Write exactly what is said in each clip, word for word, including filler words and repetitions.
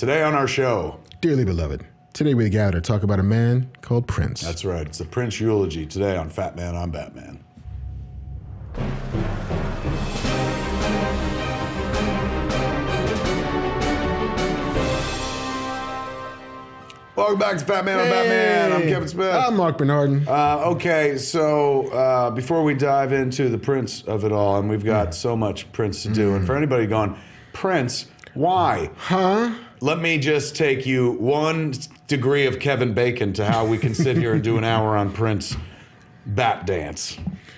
Today on our show, Dearly beloved, today we gather to talk about a man called Prince. That's right. It's the Prince eulogy today on Fat Man on Batman. Welcome back to Fat Man on Hey. Batman. I'm Kevin Smith. I'm Marc Bernardin. Uh, okay, so uh, before we dive into the Prince of it all, and we've got mm. so much Prince to do, mm. and for anybody going, Prince, why? Huh? Let me just take you one degree of Kevin Bacon to how we can sit here and do an hour on Prince Bat Dance.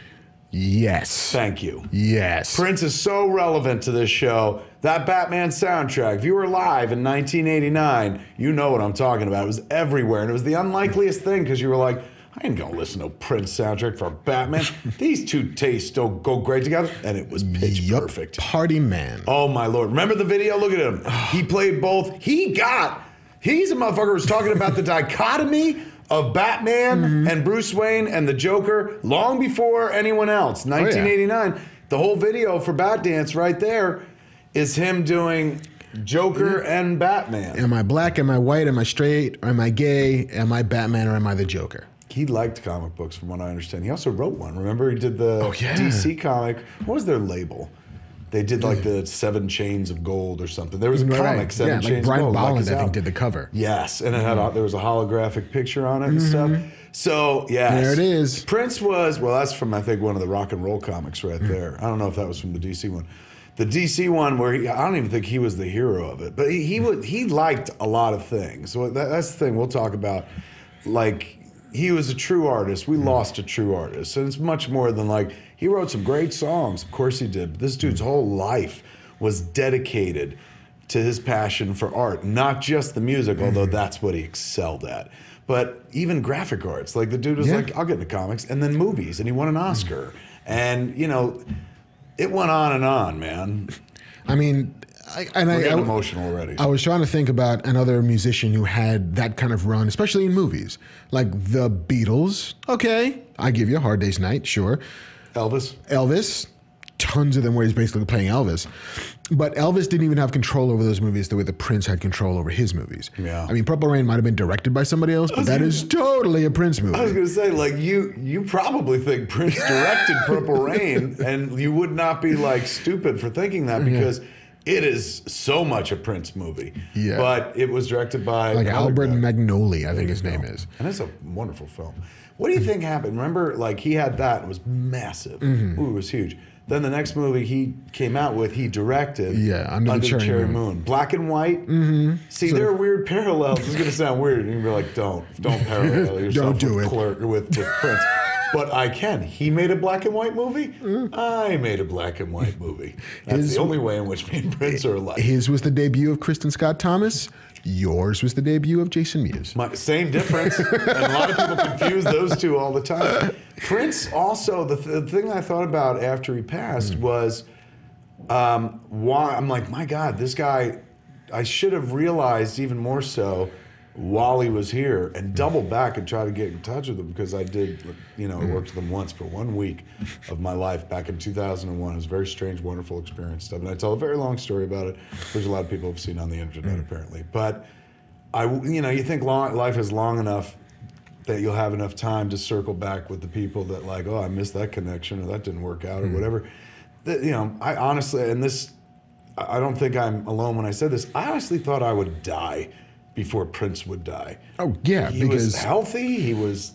Yes. Thank you. Yes. Prince is so relevant to this show. That Batman soundtrack, if you were alive in nineteen eighty-nine, you know what I'm talking about. It was everywhere, and it was the unlikeliest thing because you were like, I ain't gonna listen to a Prince soundtrack for Batman. These two tastes don't go great together, and it was pitch yep. perfect. Party man. Oh my Lord. Remember the video? Look at him. He played both. He got, he's a motherfucker who's talking about the dichotomy of Batman mm-hmm. and Bruce Wayne and the Joker long before anyone else. nineteen eighty-nine. Oh, yeah. The whole video for Bat Dance right there is him doing Joker mm-hmm. and Batman. Am I black? Am I white? Am I straight? Am I gay? Am I Batman or am I the Joker? He liked comic books from what I understand. He also wrote one. Remember he did the oh, yeah. D C comic. What was their label? They did like the Seven Chains of Gold or something. There was a right. comic, Seven yeah, Chains like of Gold. Brian Bolland, like I think, did the cover. Yes, and it had mm-hmm. a, there was a holographic picture on it and mm-hmm. stuff. So, yes. There it is. Prince was, well, that's from, I think, one of the rock and roll comics right mm-hmm. there. I don't know if that was from the D C one. The D C one where he, I don't even think he was the hero of it, but he he, would, he liked a lot of things. So that, that's the thing we'll talk about. Like, he was a true artist. We mm-hmm. lost a true artist. And it's much more than like, he wrote some great songs. Of course he did. But this dude's mm-hmm. whole life was dedicated to his passion for art, not just the music, mm-hmm. although that's what he excelled at. But even graphic arts. Like, the dude was yeah. like, I'll get into comics. And then movies. And he won an Oscar. Mm-hmm. And, you know, it went on and on, man. I mean, I, and We're I, getting I, emotional already. I was trying to think about another musician who had that kind of run, especially in movies. Like the Beatles. Okay, I give you a Hard Day's Night, sure. Elvis. Elvis. Tons of them where he's basically playing Elvis. But Elvis didn't even have control over those movies the way that Prince had control over his movies. Yeah. I mean, Purple Rain might have been directed by somebody else, but that gonna, is totally a Prince movie. I was going to say, like, you you probably think Prince directed Purple Rain, and you would not be, like, stupid for thinking that because yeah. it is so much a Prince movie. Yeah. But it was directed by... Like Albert guy. Magnoli, I think his name is. And it's a wonderful film. What do you think happened? Remember, like, he had that. It was massive. Mm-hmm. Ooh, it was huge. Then the next movie he came out with, he directed yeah, Under, Under the Cherry, the Cherry Moon. Moon. Black and white. Mm-hmm. See, so, there are weird parallels. It's going to sound weird. And you're going to be like, don't. Don't parallel yourself don't do with, it. Clerk, with, with Prince. But I can. He made a black and white movie. Mm. I made a black and white movie. That's his, the only way in which me and Prince are alike. His was the debut of Kristen Scott Thomas. Yours was the debut of Jason Mewes. My, same difference. And a lot of people confuse those two all the time. Prince also, the, th the thing I thought about after he passed mm. was um, why, I'm like, my God, this guy, I should have realized even more so while he was here and double back and try to get in touch with him because I did, you know, I worked with him once for one week of my life back in two thousand one. It was a very strange, wonderful experience stuff. And I tell a very long story about it. There's a lot of people who've seen it on the internet apparently. But, I, you know, you think long, life is long enough that you'll have enough time to circle back with the people that like, oh, I missed that connection or that didn't work out or mm. whatever. That, you know, I honestly, and this, I don't think I'm alone when I said this, I honestly thought I would die before Prince would die. Oh, yeah. He because was healthy. He was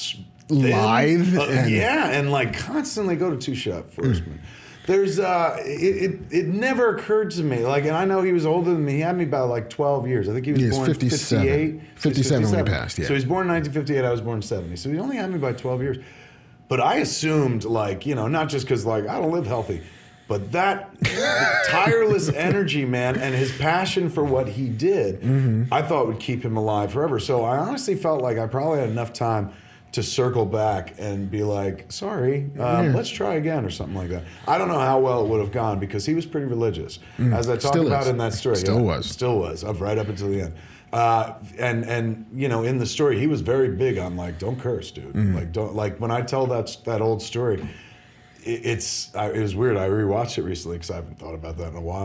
lithe. Uh, and yeah, and like constantly go to two-shot Forsman. Mm. There's, uh, it, it, it never occurred to me, like, and I know he was older than me. He had me about like twelve years. I think he was he born fifty-seven. fifty-eight. fifty-seven when he passed, yeah. So he's born in nineteen fifty-eight, I was born in seventy. So he only had me by twelve years. But I assumed, like, you know, not just because, like, I don't live healthy, but that tireless energy, man, and his passion for what he did, mm-hmm. I thought would keep him alive forever. So I honestly felt like I probably had enough time to circle back and be like, sorry, uh, yeah. let's try again or something like that. I don't know how well it would have gone because he was pretty religious. Mm. As I talked Still about is. in that story. Still yeah, was. Still was, up right up until the end. Uh, and, and you know, in the story, he was very big on like, don't curse, dude. Mm. Like, don't, like when I tell that, that old story, it, it's, I, it was weird. I rewatched it recently because I haven't thought about that in a while.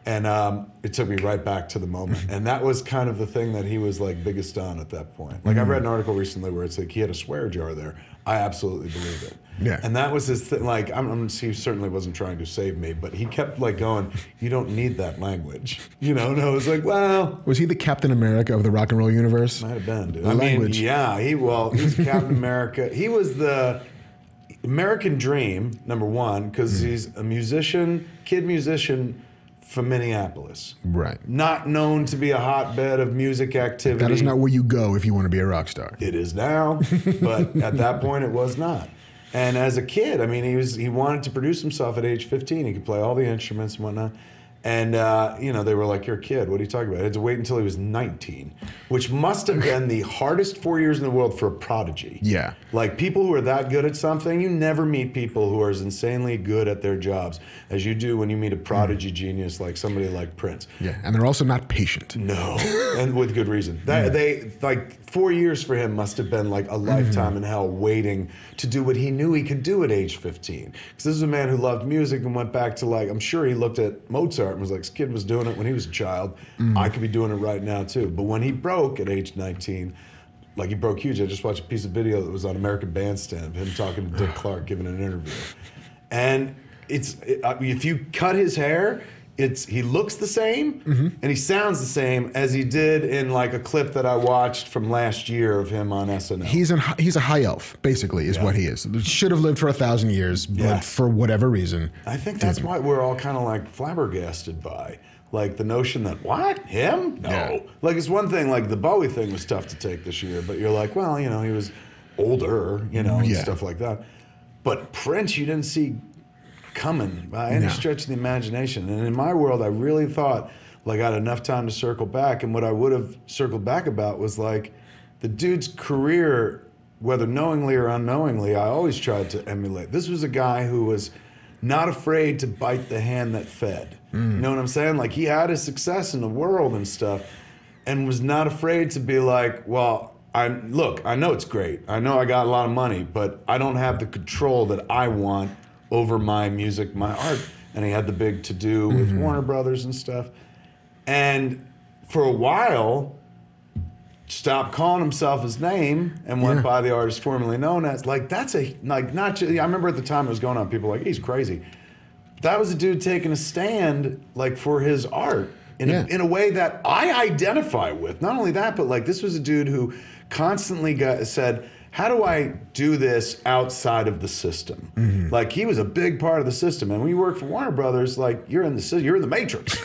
And um, it took me right back to the moment. And that was kind of the thing that he was like biggest on at that point. Like, mm-hmm. I read an article recently where it's like he had a swear jar there. I absolutely believe it. Yeah. And that was his thing. Like, I'm, I'm, he certainly wasn't trying to save me, but he kept like going, you don't need that language. You know, and I was like, well. Was he the Captain America of the rock and roll universe? Might have been, dude. The I language. mean, yeah, he, well, he was Captain America. He was the American dream, number one, because mm. he's a musician, kid musician, from Minneapolis. Right. Not known to be a hotbed of music activity. That is not where you go if you want to be a rock star. It is now, but at that point it was not. And as a kid, I mean, he was he wanted to produce himself at age fifteen. He could play all the instruments and whatnot. And, uh, you know, they were like, you're a kid. What are you talking about? I had to wait until he was nineteen, which must have been the hardest four years in the world for a prodigy. Yeah. Like, people who are that good at something, you never meet people who are as insanely good at their jobs as you do when you meet a prodigy mm. genius like somebody like Prince. Yeah, and they're also not patient. No, and with good reason. That, mm. They, like, four years for him must have been like a lifetime mm. in hell waiting to do what he knew he could do at age fifteen. Because this is a man who loved music and went back to, like, I'm sure he looked at Mozart and was like, this kid was doing it when he was a child. Mm. I could be doing it right now, too. But when he broke at age nineteen, like, he broke huge. I just watched a piece of video that was on American Bandstand of him talking to Dick Clark, giving an interview. And it's it, if you cut his hair, it's he looks the same mm-hmm. and he sounds the same as he did in like a clip that I watched from last year of him on S N L. He's an he's a high elf, basically, is yeah. what he is. Should have lived for a thousand years, but yeah. for whatever reason, I think that's didn't. why we're all kind of like flabbergasted by like the notion that what him? No, yeah. like it's one thing. Like the Bowie thing was tough to take this year, but you're like, well, you know, he was older, you know, and yeah. stuff like that. But Prince, you didn't see coming by any no. stretch of the imagination. And in my world, I really thought like I had enough time to circle back. And what I would have circled back about was like the dude's career, whether knowingly or unknowingly, I always tried to emulate. This was a guy who was not afraid to bite the hand that fed. Mm. You know what I'm saying? Like he had his success in the world and stuff and was not afraid to be like, well, I look, I know it's great. I know I got a lot of money, but I don't have the control that I want over my music, my art. And he had the big to-do with mm-hmm. Warner Brothers and stuff. And for a while, stopped calling himself his name and went yeah. by the artist formerly known as. Like, that's a, like, not just, I remember at the time it was going on, people were like, he's crazy. That was a dude taking a stand, like, for his art in, yeah. a, in a way that I identify with. Not only that, but, like, this was a dude who constantly got, said, how do I do this outside of the system? Mm-hmm. Like he was a big part of the system, and when you work for Warner Brothers, like you're in the you're in the Matrix.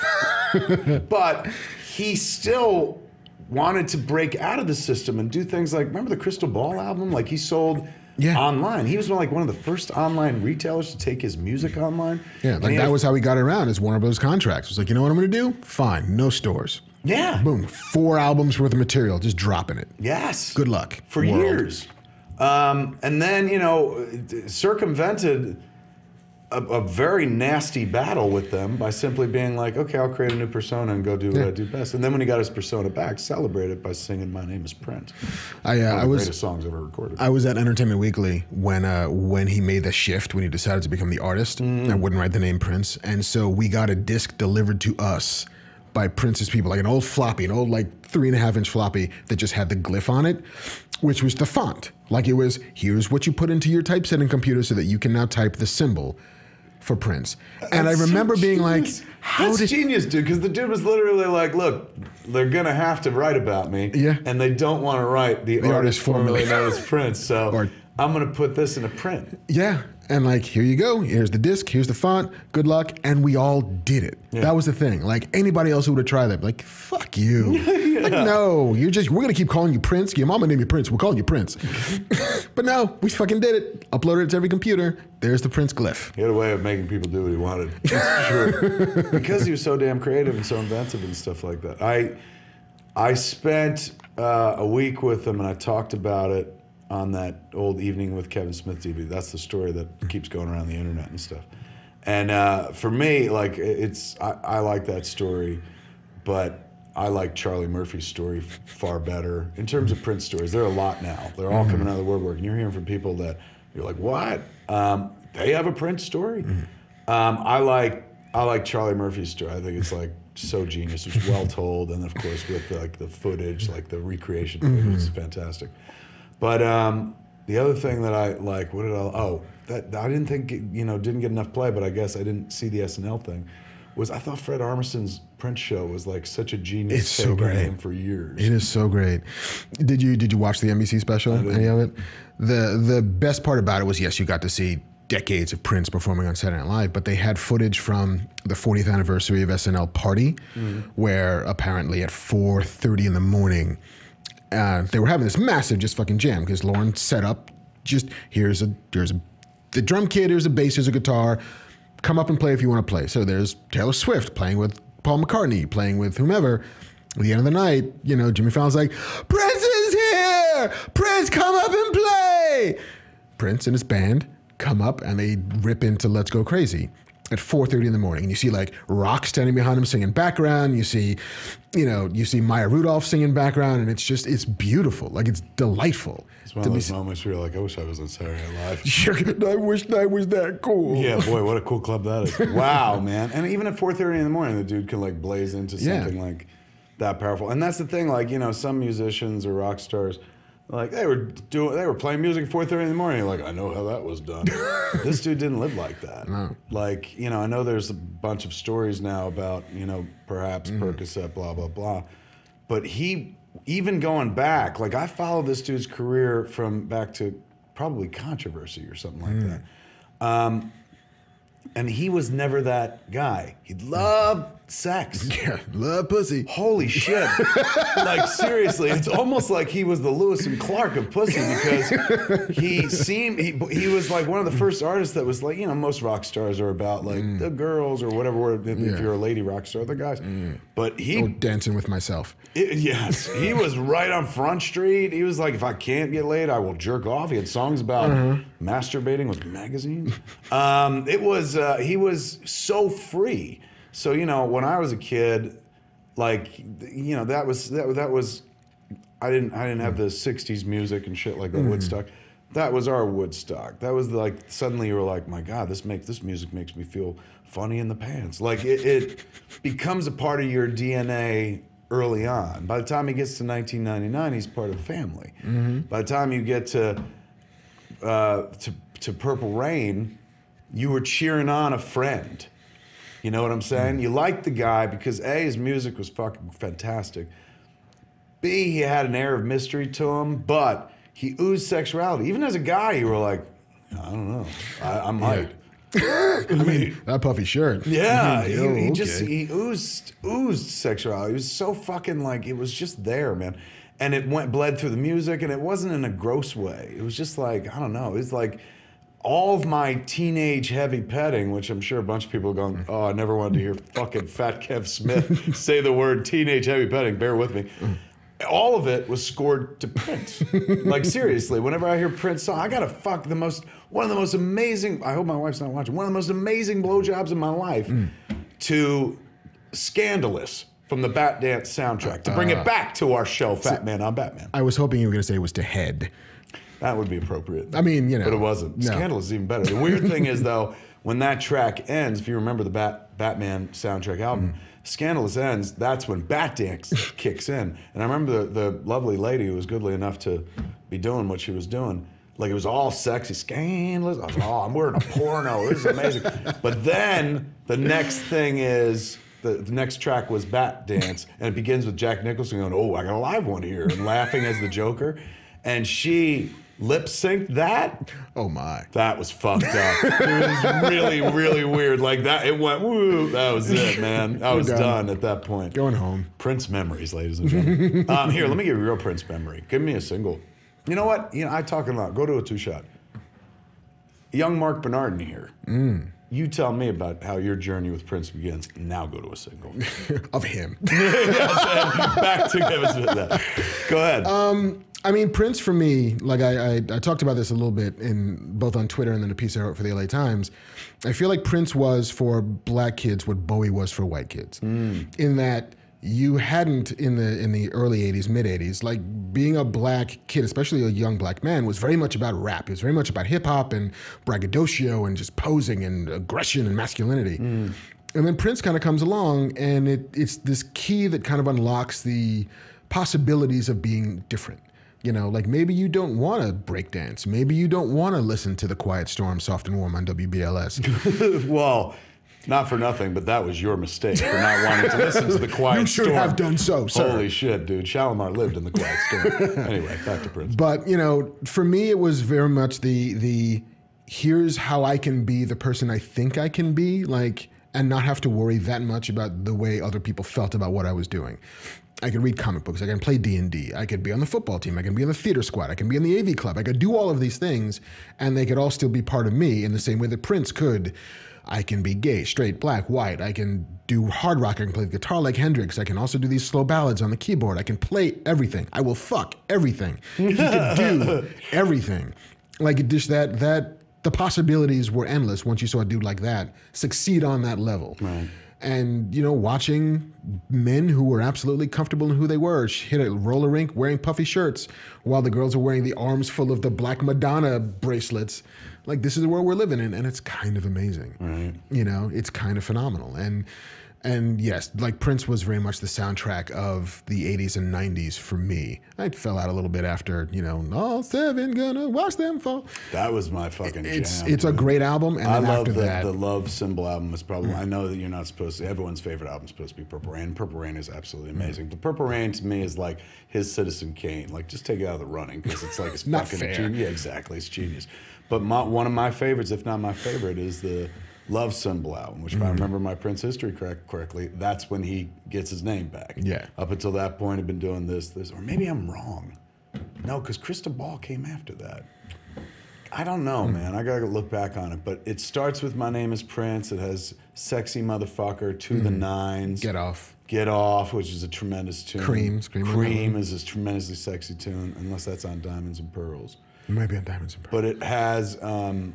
But he still wanted to break out of the system and do things like remember the Crystal Ball album? Like he sold yeah. online. He was like one of the first online retailers to take his music online. Yeah, like that was how he got around his Warner Brothers contracts. It was like, you know what I'm going to do? Fine, no stores. Yeah. Boom, four albums worth of material, just dropping it. Yes. Good luck. For world. years. Um, and then, you know, circumvented a, a very nasty battle with them by simply being like, okay, I'll create a new persona and go do what yeah. I do best. And then when he got his persona back, celebrate it by singing "My Name Is Prince." I, uh, One of I the was greatest songs ever recorded. I was at Entertainment Weekly when uh, when he made the shift, when he decided to become the artist mm. and wouldn't write the name Prince. And so we got a disc delivered to us by Prince's people, like an old floppy, an old like three and a half inch floppy that just had the glyph on it, which was the font. Like it was, here's what you put into your typesetting computer so that you can now type the symbol for Prince. And That's I remember so being like, how That's did genius, dude, because the dude was literally like, look, they're gonna have to write about me. Yeah. And they don't want to write the, the artist, artist formerly known as Prince. So or, I'm gonna put this in a print. Yeah. And like, here you go. Here's the disc. Here's the font. Good luck. And we all did it. Yeah. That was the thing. Like anybody else who would have tried that, like, fuck you. yeah. Like, no, you're just, we're going to keep calling you Prince. Your mama named you Prince. We're calling you Prince. But no, we fucking did it. Uploaded it to every computer. There's the Prince glyph. He had a way of making people do what he wanted. That's for sure. Because he was so damn creative and so inventive and stuff like that. I, I spent uh, a week with him and I talked about it on that old Evening with Kevin Smith D V D. That's the story that keeps going around the internet and stuff. And uh, for me, like it's, I, I like that story, but I like Charlie Murphy's story far better. In terms of Prince stories, there are a lot now. They're all mm-hmm. coming out of the woodwork, and you're hearing from people that you're like, what? Um, they have a Prince story? Mm-hmm. um, I like I like Charlie Murphy's story. I think it's like so genius. It's well told, and of course with the, like the footage, like the recreation footage, mm-hmm. is fantastic. But um, the other thing that I like, what did I? Oh, that I didn't think you know didn't get enough play, but I guess I didn't see the S N L thing. Was I thought Fred Armisen's Prince show was like such a genius. It's so great. Him for years. It is so great. Did you did you watch the N B C special? Any of it? The the best part about it was yes, you got to see decades of Prince performing on Saturday Night Live, but they had footage from the fortieth anniversary of S N L Party, mm-hmm. where apparently at four thirty in the morning, uh, they were having this massive just fucking jam because Lauren set up just here's a here's a the drum kit, here's a bass, here's a guitar. Come up and play if you want to play. So there's Taylor Swift playing with Paul McCartney, playing with whomever. At the end of the night, you know, Jimmy Fallon's like, Prince is here! Prince, come up and play! Prince and his band come up and they rip into Let's Go Crazy at four thirty in the morning. And you see like Rock standing behind him singing background. You see, you know, you see Maya Rudolph singing background, and it's just, it's beautiful. Like, it's delightful. It's one of those moments where you're like, I wish I was on Saturday Night Live. I wish that was that cool. Yeah, boy, what a cool club that is. Wow, man. And even at four thirty in the morning, the dude can like blaze into something yeah. like that powerful. And that's the thing, like, you know, some musicians or rock stars, like they were doing, they were playing music at four thirty in the morning. You're like, I know how that was done. This dude didn't live like that. No. Like, you know, I know there's a bunch of stories now about, you know, perhaps mm. Percocet, blah, blah, blah. But he, even going back, like I followed this dude's career from back to probably Controversy or something like mm. that. Um, and he was never that guy. He loved sex. Yeah, love pussy. Holy shit. Like, seriously, it's almost like he was the Lewis and Clark of pussy because he seemed, he, he was like one of the first artists that was like, you know, most rock stars are about like mm. the girls or whatever word, if, yeah. if you're a lady rock star, the guys. Mm. But he... Oh, Dancing with Myself. It, yes, he was right on Front Street. He was like, if I can't get laid, I will jerk off. He had songs about uh-huh. masturbating with magazines. Um, it was, uh, he was so free. So, you know, when I was a kid, like, you know, that was, that, that was, I didn't, I didn't have the sixties music and shit like that, mm. Woodstock. That was our Woodstock. That was like, suddenly you were like, my God, this makes, this music makes me feel funny in the pants. Like, it, it becomes a part of your D N A early on. By the time he gets to nineteen ninety-nine, he's part of the family. Mm-hmm. By the time you get to, uh, to, to Purple Rain, you were cheering on a friend. You know what I'm saying? Mm. You liked the guy because A, his music was fucking fantastic. B, he had an air of mystery to him, but he oozed sexuality. Even as a guy, you were like, I don't know, I, I might. Yeah. I mean, that puffy shirt. Yeah, he, oh, he okay. just, he oozed, oozed sexuality. He was so fucking like, it was just there, man. And it went, bled through the music, and it wasn't in a gross way. It was just like, I don't know, it's like, all of my teenage heavy petting, which I'm sure a bunch of people are going, oh, I never wanted to hear fucking Fat Kev Smith say the word teenage heavy petting, bear with me. All of it was scored to Prince. Like, seriously, whenever I hear Prince song, I gotta fuck the most, one of the most amazing, I hope my wife's not watching, one of the most amazing blowjobs in my life mm. to Scandalous from the Bat Dance soundtrack, to bring uh, it back to our show, Fat so, Man on Batman. I was hoping you were gonna say it was to Head. That would be appropriate. I mean, you know. But it wasn't. No. Scandalous is even better. The weird thing is, though, when that track ends, if you remember the Bat, Batman soundtrack album, mm. Scandalous ends, that's when Bat Dance kicks in. And I remember the, the lovely lady who was goodly enough to be doing what she was doing. Like, it was all sexy, scandalous. I was like, oh, I'm wearing a porno. This is amazing. But then the next thing is, the, the next track was Bat Dance, and it begins with Jack Nicholson going, oh, I got a live one here, and laughing as the Joker. And she lip synced that. Oh my. That was fucked up. It was really, really weird. Like that, it went, woo, that was it, man. I was done. done at that point. Going home. Prince memories, ladies and gentlemen. um, here, let me give you a real Prince memory. Give me a single. You know what? You know, I talk a lot. Go to a two-shot. Young Marc Bernardin here. Mm. You tell me about how your journey with Prince begins. Now go to a single. Of him. Yes, back to Kevin Smith. Go ahead. Um, I mean, Prince for me, like I, I, I talked about this a little bit in both on Twitter and then a piece I wrote for the L A Times. I feel like Prince was for black kids what Bowie was for white kids. Mm. In that you hadn't in the in the early eighties, mid eighties, like being a black kid, especially a young black man, was very much about rap. It was very much about hip hop and braggadocio and just posing and aggression and masculinity. Mm. And then Prince kind of comes along, and it, it's this key that kind of unlocks the possibilities of being different. You know, like maybe you don't want to break dance. Maybe you don't want to listen to The Quiet Storm, Soft and Warm on W B L S. Well, not for nothing, but that was your mistake for not wanting to listen to The Quiet Storm. You should Storm. have done so, sir. Holy shit, dude. Shalimar lived in The Quiet Storm. Anyway, back to Prince. But, you know, for me, it was very much the the here's how I can be the person I think I can be, like, and not have to worry that much about the way other people felt about what I was doing. I could read comic books. I can play D and D. I could be on the football team. I can be in the theater squad. I can be in the A V club. I could do all of these things, and they could all still be part of me in the same way that Prince could. I can be gay, straight, black, white. I can do hard rock. I can play the guitar like Hendrix. I can also do these slow ballads on the keyboard. I can play everything. I will fuck everything. He could do everything. Like it just that that the possibilities were endless once you saw a dude like that succeed on that level. Right. And, you know, watching men who were absolutely comfortable in who they were hit a roller rink wearing puffy shirts while the girls are wearing the arms full of the Black Madonna bracelets. Like, this is the world we're living in, and it's kind of amazing. Right. You know, it's kind of phenomenal. And and yes, like Prince was very much the soundtrack of the eighties and nineties for me. I fell out a little bit after, you know, all seven gonna watch them fall. That was my fucking it's, jam. It's dude. a great album, and I then love after the, that... the Love Symbol album is probably, mm. I know that you're not supposed to, everyone's favorite album is supposed to be Purple Rain. Purple Rain is absolutely amazing. Mm. But Purple Rain to me is like his Citizen Kane. Like, just take it out of the running, because it's like, it's not fucking fair. genius. Yeah, exactly, it's genius. But my, one of my favorites, if not my favorite, is the Love Symbol album, which if mm. I remember my Prince history correct, correctly, that's when he gets his name back. Yeah. Up until that point, he'd been doing this, this, or maybe I'm wrong. No, because Crystal Ball came after that. I don't know, mm. man. I gotta look back on it. But it starts with My Name is Prince. It has Sexy Motherfucker, To mm. the Nines. Get Off. Get Off, which is a tremendous tune. Cream. Scream Cream is a tremendously sexy tune, unless that's on Diamonds and Pearls. It might be on Diamonds and Pearls. But it has um,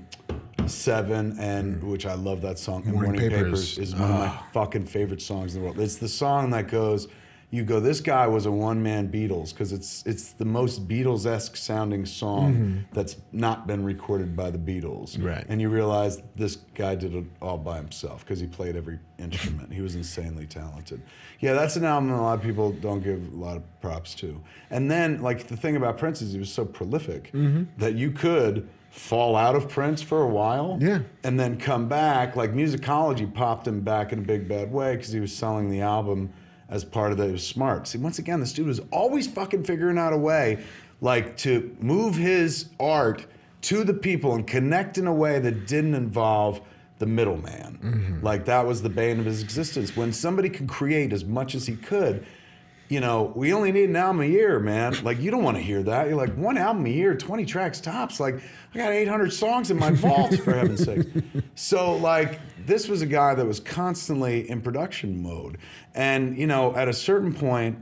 Seven, and mm. which I love that song. And Morning, Morning Papers. Papers is one oh. of my fucking favorite songs in the world. It's the song that goes, you go, this guy was a one-man Beatles, because it's it's the most Beatles-esque sounding song mm-hmm. that's not been recorded by the Beatles. Right. And you realize this guy did it all by himself, because he played every instrument. He was insanely talented. Yeah, that's an album a lot of people don't give a lot of props to. And then, like, the thing about Prince is he was so prolific mm-hmm. that you could fall out of Prince for a while yeah. and then come back. Like, Musicology popped him back in a big bad way, because he was selling the album as part of the, it was smart. See, once again, this dude was always fucking figuring out a way, like, to move his art to the people and connect in a way that didn't involve the middleman. Mm-hmm. Like, that was the bane of his existence. When somebody could create as much as he could, you know, we only need an album a year, man. Like, you don't want to hear that. You're like, one album a year, twenty tracks tops. Like, I got eight hundred songs in my vault, for heaven's sake. So, like, this was a guy that was constantly in production mode. And, you know, at a certain point,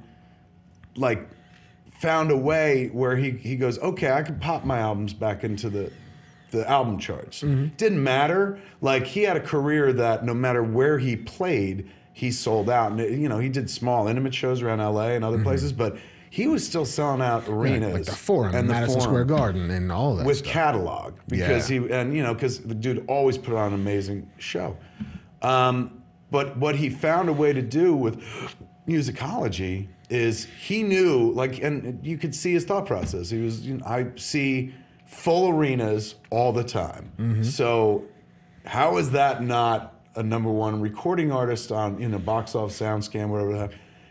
like, found a way where he, he goes, okay, I could pop my albums back into the, the album charts. Mm-hmm. Didn't matter. Like, he had a career that no matter where he played, he sold out. And, you know, he did small, intimate shows around L A and other mm-hmm. places, but he was still selling out arenas. Yeah, like the Forum and the Madison Forum, Square Garden and all that with stuff. catalog. Because yeah. he, and, you know, because the dude always put on an amazing show. Um, but what he found a way to do with Musicology is he knew, like, and you could see his thought process. He was, you know, I see full arenas all the time. Mm-hmm. So how is that not a number one recording artist on, you know, Box Office, SoundScan, whatever the heck?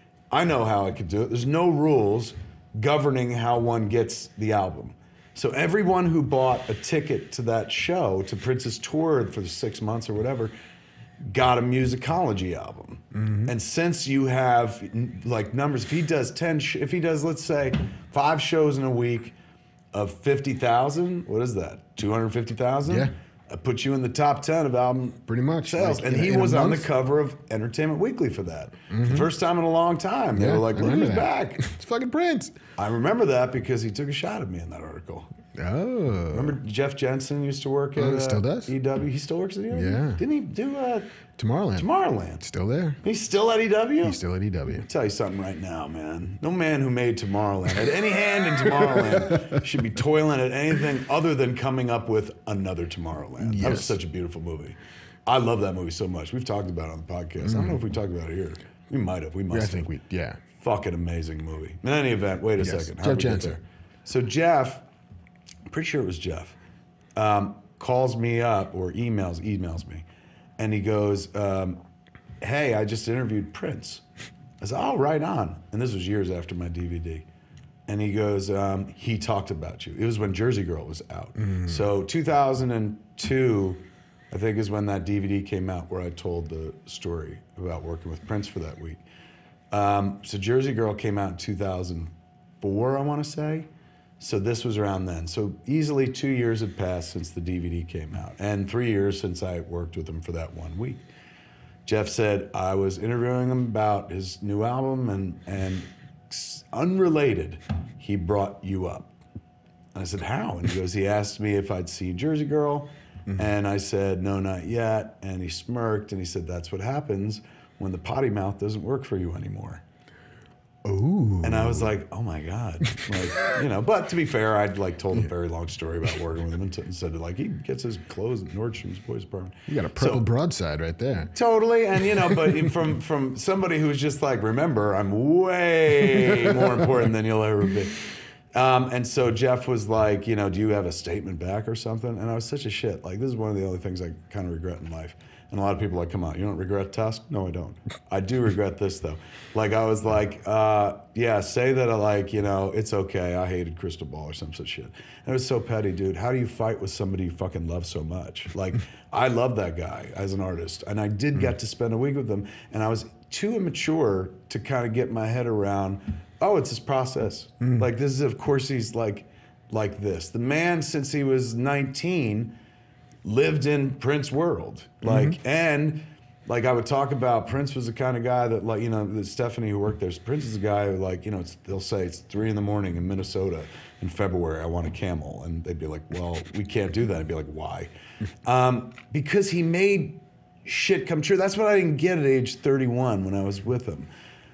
I know how I could do it. There's no rules governing how one gets the album. So everyone who bought a ticket to that show, to Prince's tour for the six months or whatever, got a Musicology album. Mm-hmm. And since you have, like, numbers, if he does ten, sh if he does, let's say, five shows in a week of fifty thousand, what is that, two hundred fifty thousand? Yeah. I put you in the top ten of album pretty much sales. Like, and he in was on the cover of Entertainment Weekly for that. Mm-hmm. The first time in a long time. They yeah, were like, look who's back. It's fucking Prince. I remember that because he took a shot at me in that article. Oh. Remember Jeff Jensen used to work at oh, he uh, still does? E W? He still works at E W? Yeah. Didn't he do uh, Tomorrowland? Tomorrowland. Still there. He's still at E W? He's still at E W. I'll tell you something right now, man. No man who made Tomorrowland, had any hand in Tomorrowland, should be toiling at anything other than coming up with another Tomorrowland. Yes. That was such a beautiful movie. I love that movie so much. We've talked about it on the podcast. Mm. I don't know if we talked about it here. We might have. We must yeah, I have. think we, yeah. Fucking amazing movie. In any event, wait a yes. second. Jeff Jensen. So Jeff, I'm pretty sure it was Jeff, um, calls me up or emails, emails me. And he goes, um, hey, I just interviewed Prince. I said, oh, right on. And this was years after my D V D. And he goes, um, he talked about you. It was when Jersey Girl was out. Mm. So two thousand two, I think, is when that D V D came out where I told the story about working with Prince for that week. Um, so Jersey Girl came out in two thousand four, I want to say. So this was around then. So easily two years had passed since the D V D came out, and three years since I worked with him for that one week. Jeff said, I was interviewing him about his new album, and, and unrelated, he brought you up. And I said, how? And he goes, he asked me if I'd seen Jersey Girl, mm-hmm. and I said, no, not yet. And he smirked, and he said, that's what happens when the potty mouth doesn't work for you anymore. Ooh. And I was like, oh my God. Like, you know, but to be fair, I'd like told a very long story about working with him and, t- and said like he gets his clothes at Nordstrom's boys' apartment. You got a purple so, broadside right there. Totally. And you know, but from from somebody who's just like, remember, I'm way more important than you'll ever be. Um, and so Jeff was like, you know, do you have a statement back or something? And I was such a shit. Like, this is one of the only things I kind of regret in life. And a lot of people are like, come on, you don't regret Tusk? No, I don't. I do regret this, though. Like, I was like, uh, yeah, say that, I like, you know, it's okay. I hated Crystal Ball or some such shit. And it was so petty, dude. How do you fight with somebody you fucking love so much? Like, I love that guy as an artist. And I did get to spend a week with him. And I was too immature to kind of get my head around, oh, it's his process. Mm. Like, this is, of course, he's like, like this. The man, since he was nineteen, lived in Prince world, like, mm-hmm. and like I would talk about, Prince was the kind of guy that, like, you know, the Stephanie who worked there, Prince is a guy who, like, you know, it's, they'll say it's three in the morning in Minnesota in February, I want a camel, and they'd be like, well, we can't do that. I'd be like, why? um, because he made shit come true. That's what I didn't get at age thirty-one when I was with him.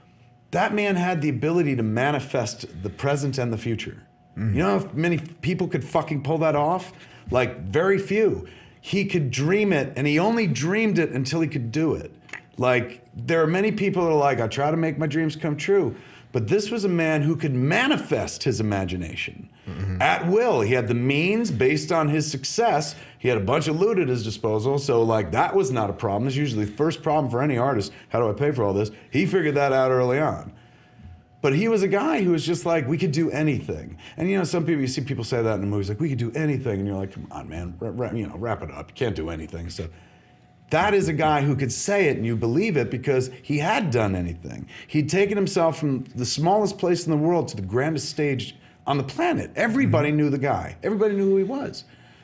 That man had the ability to manifest the present and the future. Mm. You know if many people could fucking pull that off? Like, very few. He could dream it, and he only dreamed it until he could do it. Like, there are many people that are like, I try to make my dreams come true. But this was a man who could manifest his imagination mm-hmm. at will. He had the means based on his success. He had a bunch of loot at his disposal. So, like, that was not a problem. It's usually the first problem for any artist. How do I pay for all this? He figured that out early on. But he was a guy who was just like, we could do anything. And, you know, some people, you see people say that in the movies, like, we could do anything. And you're like, come on, man, wrap, you know, wrap it up. You can't do anything. So that is a guy who could say it and you believe it because he had done anything. He'd taken himself from the smallest place in the world to the grandest stage on the planet. Everybody mm-hmm. knew the guy. Everybody knew who he was.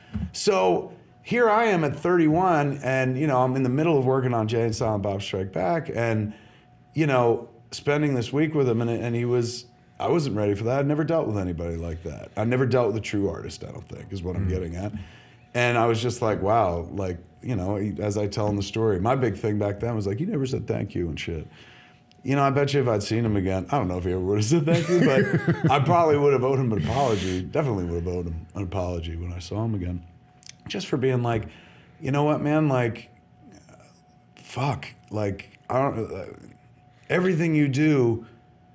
So here I am at thirty-one, and, you know, I'm in the middle of working on Jay and Silent Bob Strike Back, and, you know, spending this week with him, and, and he was, I wasn't ready for that. I'd never dealt with anybody like that. I never dealt with a true artist, I don't think, is what I'm mm. getting at. And I was just like, wow, like, you know, as I tell in the story, my big thing back then was like, he never said thank you and shit. You know, I bet you if I'd seen him again, I don't know if he ever would have said thank you, but I probably would have owed him an apology. Definitely would have owed him an apology when I saw him again. Just for being like, you know what, man, like, fuck, like, I don't, uh, everything you do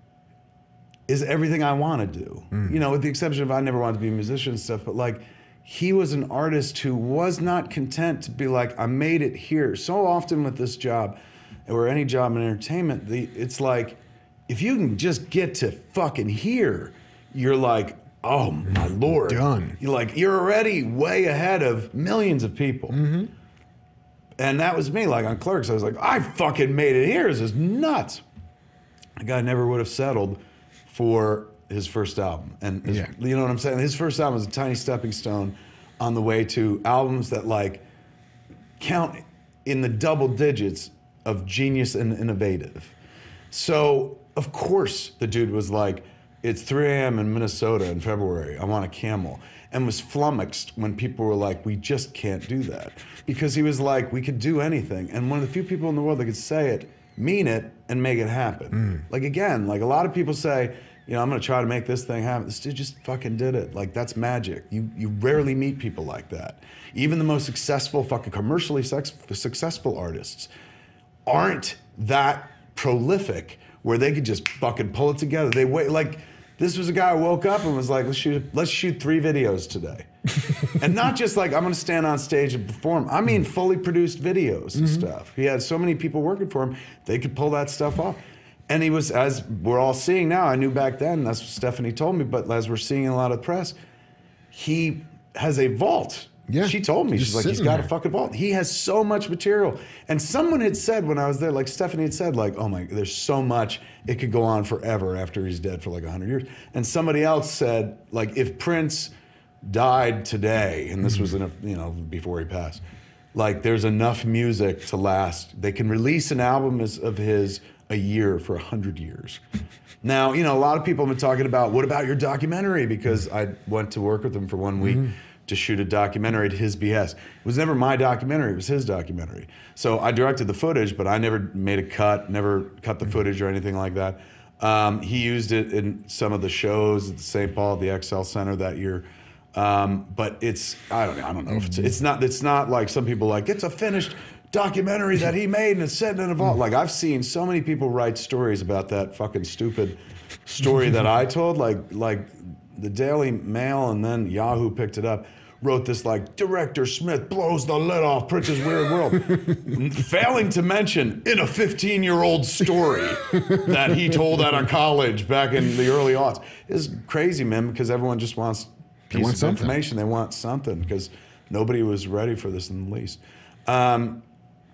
is everything I want to do. Mm. You know, with the exception of I never wanted to be a musician and stuff, but like, he was an artist who was not content to be like, I made it here. So often with this job, or any job in entertainment, the, it's like, if you can just get to fucking here, you're like, oh my Lord. Done. You're like, you're already way ahead of millions of people. Mm-hmm. And that was me, like on Clerks, I was like, I fucking made it here. This is nuts. The guy never would have settled for his first album. And his, yeah. you know what I'm saying? His first album was a tiny stepping stone on the way to albums that like count in the double digits of genius and innovative. So, of course, the dude was like, it's three A M in Minnesota in February, I want a camel. And was flummoxed when people were like, we just can't do that. Because he was like, we could do anything. And one of the few people in the world that could say it, mean it, and make it happen. Mm. Like, again, like a lot of people say, you know, I'm gonna try to make this thing happen. This dude just fucking did it. Like, that's magic. You you rarely meet people like that. Even the most successful, fucking commercially sex, successful artists aren't that prolific where they could just fucking pull it together. They wait, like, this was a guy who woke up and was like, let's shoot, let's shoot three videos today. And not just like, I'm gonna stand on stage and perform. I mean, fully produced videos and mm-hmm. stuff. He had so many people working for him, they could pull that stuff off. And he was, as we're all seeing now, I knew back then, that's what Stephanie told me, but as we're seeing in a lot of press, he has a vault. Yeah. She told me, she's like, he's got there. a fucking vault. He has so much material. And someone had said when I was there, like Stephanie had said, like, oh my, there's so much, it could go on forever after he's dead for like a hundred years. And somebody else said, like, if Prince died today, and this mm-hmm. was in a, you know, before he passed, like, there's enough music to last. They can release an album of his a year for a hundred years. Now, you know, a lot of people have been talking about, what about your documentary? Because I went to work with him for one week mm-hmm. to shoot a documentary at his behest. It was never my documentary, it was his documentary. So I directed the footage, but I never made a cut, never cut the footage or anything like that. Um, he used it in some of the shows at the Saint Paul, at the X L Center that year. Um, but it's, I don't know, I don't know if it's, it's not, it's not like some people like, it's a finished documentary that he made and it's sitting in a vault. Like, I've seen so many people write stories about that fucking stupid story that I told. Like, like the Daily Mail and then Yahoo picked it up, wrote this like, director Smith blows the lid off Prince's Weird World, failing to mention in a fifteen-year-old story that he told out of college back in the early aughts. It's crazy, man, because everyone just wants piece of something. information. They want something because nobody was ready for this in the least. Um,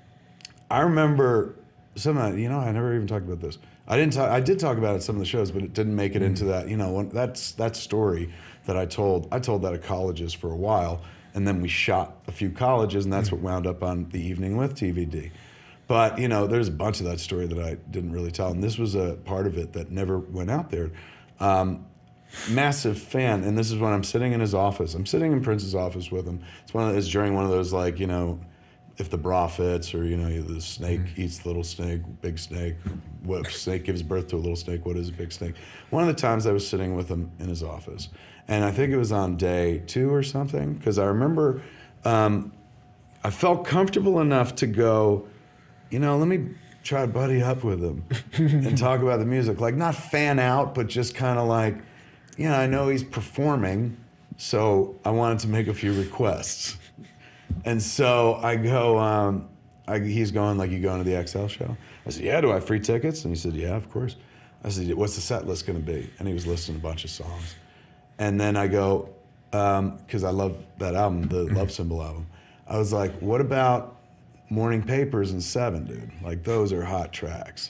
I remember some of that, you know, I never even talked about this. I didn't talk, I did talk about it at some of the shows, but it didn't make it into that, you know, when, that's that story that I told. I told that at colleges for a while, and then we shot a few colleges, and that's what wound up on The Evening with T V D. But, you know, there's a bunch of that story that I didn't really tell, and this was a part of it that never went out there. Um, massive fan, and this is when I'm sitting in his office. I'm sitting in Prince's office with him. It's one of those, during one of those, like, you know, if the bra fits, or, you know, the snake mm. eats the little snake, big snake. What snake gives birth to a little snake? What is a big snake? One of the times I was sitting with him in his office, and I think it was on day two or something, because I remember um, I felt comfortable enough to go, you know, let me try to buddy up with him and talk about the music. Like, not fan out, but just kind of like, you know, I know he's performing, so I wanted to make a few requests. And so I go, um, I, he's going, like, you going to the X L show? I said, yeah, do I have free tickets? And he said, yeah, of course. I said, what's the set list going to be? And he was listing a bunch of songs. And then I go, because um, I love that album, the Love Symbol album. I was like, what about Morning Papers and Seven, dude? Like, those are hot tracks.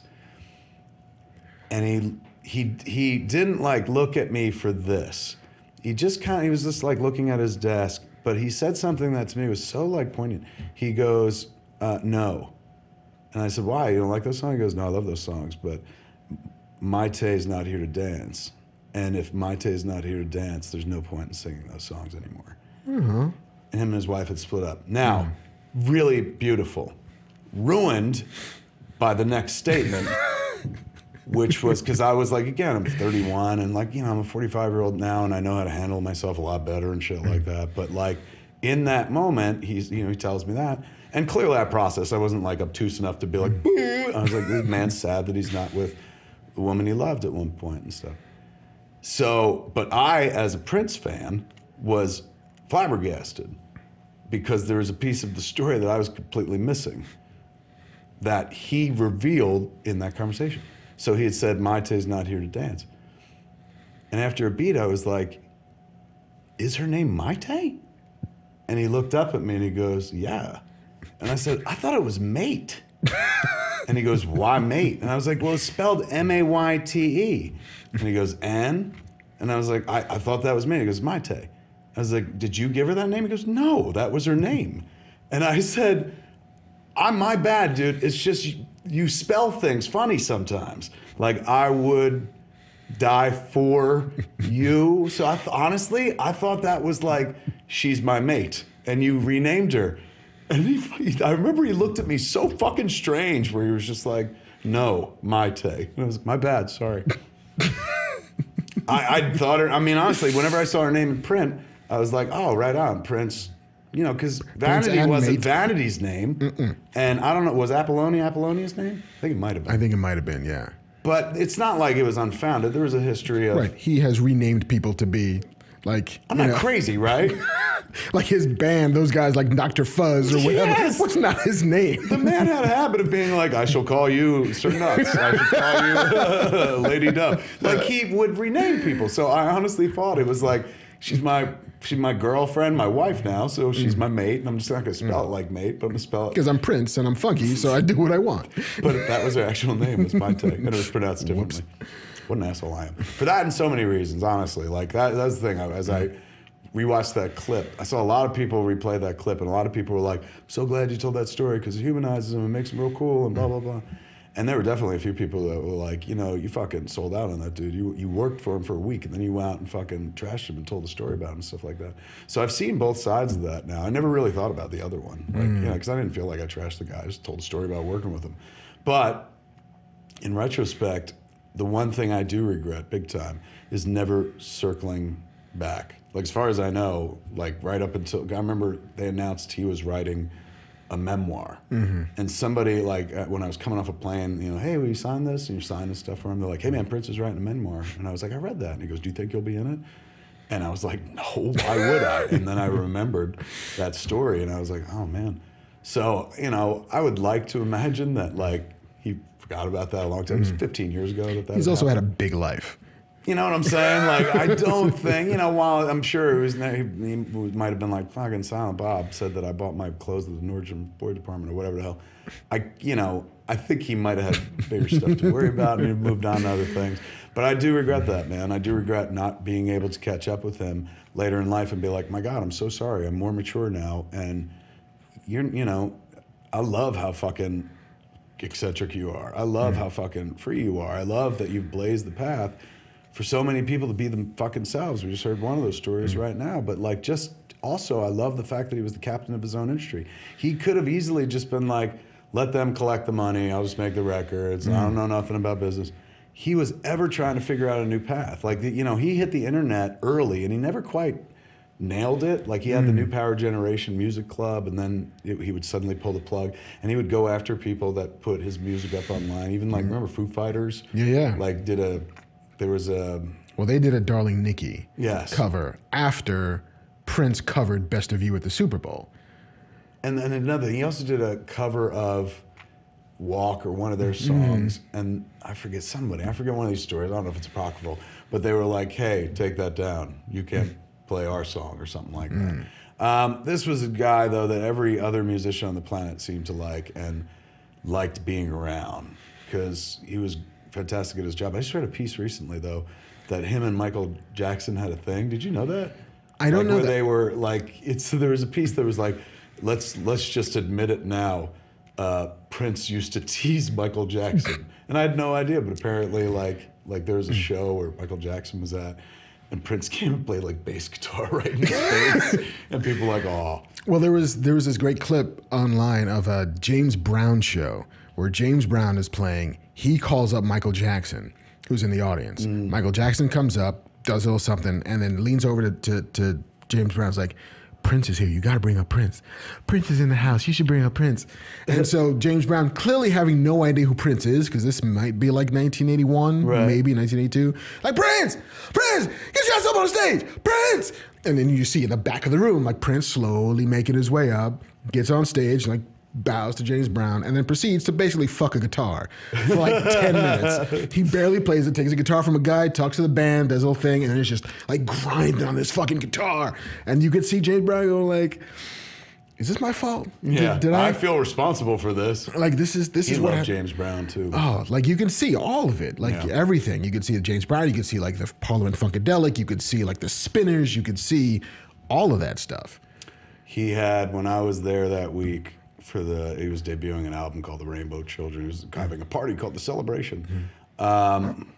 And he he he didn't, like, look at me for this. He just kind of, he was just, like, looking at his desk. But he said something that to me was so, like, poignant. He goes, uh, no. And I said, why? You don't like those songs? He goes, no, I love those songs, but Mayte's not here to dance. And if Mayte's not here to dance, there's no point in singing those songs anymore. Mm-hmm. And him and his wife had split up. Now, mm. really beautiful. Ruined by the next statement, which was, because I was like, again, I'm thirty-one, and, like, you know, I'm a forty-five-year-old now, and I know how to handle myself a lot better and shit like that. But, like, in that moment, he's, you know, he tells me that. And clearly I processed. I wasn't, like, obtuse enough to be like, boo. I was like, this man's sad that he's not with the woman he loved at one point and stuff. So, but I, as a Prince fan, was flabbergasted because there was a piece of the story that I was completely missing that he revealed in that conversation. So he had said, Mayte's not here to dance. And after a beat, I was like, is her name Mayte? And he looked up at me and he goes, yeah. And I said, I thought it was Mayte. And he goes, why Mayte? And I was like, well, it's spelled M A Y T E. And he goes, N? And I was like, I, I thought that was Mayte. He goes, Mayte. I was like, did you give her that name? He goes, no, that was her name. And I said, I'm my bad, dude. It's just you, you spell things funny sometimes. Like, I would die for you. So I th honestly, I thought that was like, she's my mate. And you renamed her. And he, I remember he looked at me so fucking strange where he was just like, no, Mayte. And I was like, my bad, sorry. I, I thought her. I mean, honestly, whenever I saw her name in print, I was like, oh, right on, Prince. You know, because Vanity wasn't Mayte. Vanity's name, Mm-mm. and I don't know, was Apollonia Apollonia's name? I think it might have been. I think it might have been, yeah. But it's not like it was unfounded. There was a history of. Right. He has renamed people to be like. I'm not know, crazy, right? like his band, those guys like Doctor Fuzz or whatever. Yes. What's not his name? The man had a habit of being like, I shall call you Sir Nuts. I shall call you Lady Dove. Like he would rename people. So I honestly thought it was like, she's my she's my girlfriend, my wife now, so she's mm. my mate, and I'm just not gonna spell mm. it like mate, but I'm gonna spell it because I'm Prince and I'm funky, so I do what I want. But that was her actual name, was Mayte, and it was pronounced differently. Whoops. What an asshole I am. For that and so many reasons, honestly. Like that that's the thing. As I rewatched that clip, I saw a lot of people replay that clip, and a lot of people were like, I'm so glad you told that story because it humanizes him and makes him real cool and blah blah blah. And there were definitely a few people that were like, you know, you fucking sold out on that dude. You you worked for him for a week, and then you went out and fucking trashed him and told the story about him and stuff like that. So I've seen both sides of that now. I never really thought about the other one, like, mm. you know, because I didn't feel like I trashed the guy. I just told a story about working with him. But in retrospect, the one thing I do regret big time is never circling back. Like as far as I know, like right up until, I remember they announced he was writing a memoir. Mm-hmm. And somebody like, when I was coming off a plane, you know, hey, will you sign this? And you're signing stuff for him. They're like, hey man, Prince is writing a memoir. And I was like, I read that. And he goes, do you think you'll be in it? And I was like, no, why would I? And then I remembered that story and I was like, oh man. So, you know, I would like to imagine that like, he forgot about that a long time. Mm-hmm. It was fifteen years ago that that He's also happened. had a big life. You know what I'm saying? Like, I don't think, you know, while I'm sure it was, he, he might have been like, fucking Silent Bob said that I bought my clothes at the Nordstrom Boy Department or whatever the hell. I, you know, I think he might have had bigger stuff to worry about and he moved on to other things. But I do regret that, man. I do regret not being able to catch up with him later in life and be like, my God, I'm so sorry. I'm more mature now. And you're, you know, I love how fucking eccentric you are. I love mm. how fucking free you are. I love that you've blazed the path for so many people to be them fucking selves. We just heard one of those stories mm-hmm. right now. But like, just also, I love the fact that he was the captain of his own industry. He could have easily just been like, let them collect the money. I'll just make the records. Mm-hmm. I don't know nothing about business. He was ever trying to figure out a new path. Like, you know, he hit the internet early and he never quite nailed it. Like he had mm. the New Power Generation Music Club, and then it, he would suddenly pull the plug, and he would go after people that put his music up online. Even like, mm. remember Foo Fighters? Yeah, yeah. Like did a, there was a... Well, they did a Darling Nikki yes. cover after Prince covered Best of You at the Super Bowl. And then another, he also did a cover of Walk or one of their songs, mm. and I forget somebody, I forget one of these stories, I don't know if it's apocryphal, but they were like, hey, take that down. You can't play our song or something like mm. that. Um, this was a guy, though, that every other musician on the planet seemed to like and liked being around because he was fantastic at his job. I just read a piece recently, though, that him and Michael Jackson had a thing. Did you know that? I don't like, know where that. They were like, it's there was a piece that was like, let's let's just admit it now. Uh, Prince used to tease Michael Jackson, and I had no idea. But apparently, like like there was a show where Michael Jackson was at, and Prince came and played like bass guitar right in his face, and people were like, oh. Well, there was there was this great clip online of a James Brown show where James Brown is playing. He calls up Michael Jackson, who's in the audience. Mm. Michael Jackson comes up, does a little something, and then leans over to, to, to James Brown's like, Prince is here. You got to bring up Prince. Prince is in the house. You should bring up Prince. And so James Brown, clearly having no idea who Prince is, because this might be like nineteen eighty-one, right. maybe nineteen eighty-two. Like, Prince! Prince! Get your ass up on stage! Prince! And then you see in the back of the room, like Prince slowly making his way up, gets on stage, like bows to James Brown, and then proceeds to basically fuck a guitar for like ten minutes. He barely plays it, takes a guitar from a guy, talks to the band, does a little thing, and then it's just like grinding on this fucking guitar. And you could see James Brown going like, is this my fault? Yeah, did, did I? I feel responsible for this. Like this is this he is what loved James Brown too. Oh, like you can see all of it, like yeah. everything. You could see the James Brown. You could see like the Parliament Funkadelic. You could see like the Spinners. You could see all of that stuff. He had when I was there that week. For the, he was debuting an album called The Rainbow Children. He was having a party called The Celebration. Mm-hmm. um,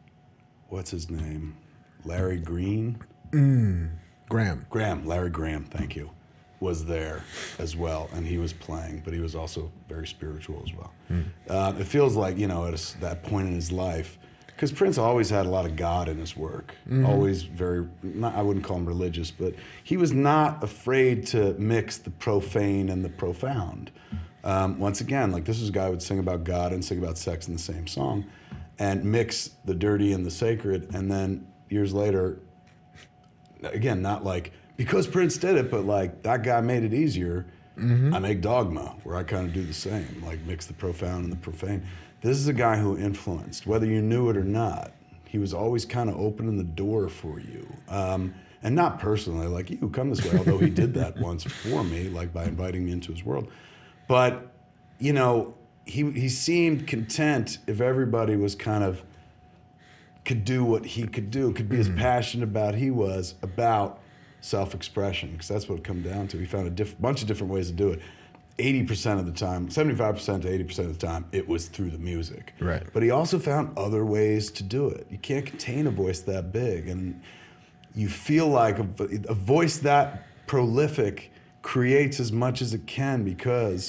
what's his name? Larry Green? Mm. Graham. Graham, Larry Graham, thank you, was there as well. And he was playing, but he was also very spiritual as well. Mm. Uh, it feels like, you know, at a, that point in his life, Because Prince always had a lot of God in his work. Mm-hmm. Always very, not, I wouldn't call him religious, but he was not afraid to mix the profane and the profound. Um, once again, like this was a guy who would sing about God and sing about sex in the same song and mix the dirty and the sacred. And then years later, again, not like, because Prince did it, but like that guy made it easier. Mm-hmm. I make Dogma, where I kind of do the same, like mix the profound and the profane. This is a guy who influenced, whether you knew it or not. He was always kind of opening the door for you. Um, and not personally, like, you come this way, although he did that once for me, like by inviting me into his world. But, you know, he, he seemed content if everybody was kind of, could do what he could do, could be mm-hmm. as passionate about he was about self-expression, because that's what it come down to. He found a diff- bunch of different ways to do it. eighty percent of the time, seventy-five percent to eighty percent of the time, it was through the music. Right. But he also found other ways to do it. You can't contain a voice that big. And you feel like a, a voice that prolific creates as much as it can because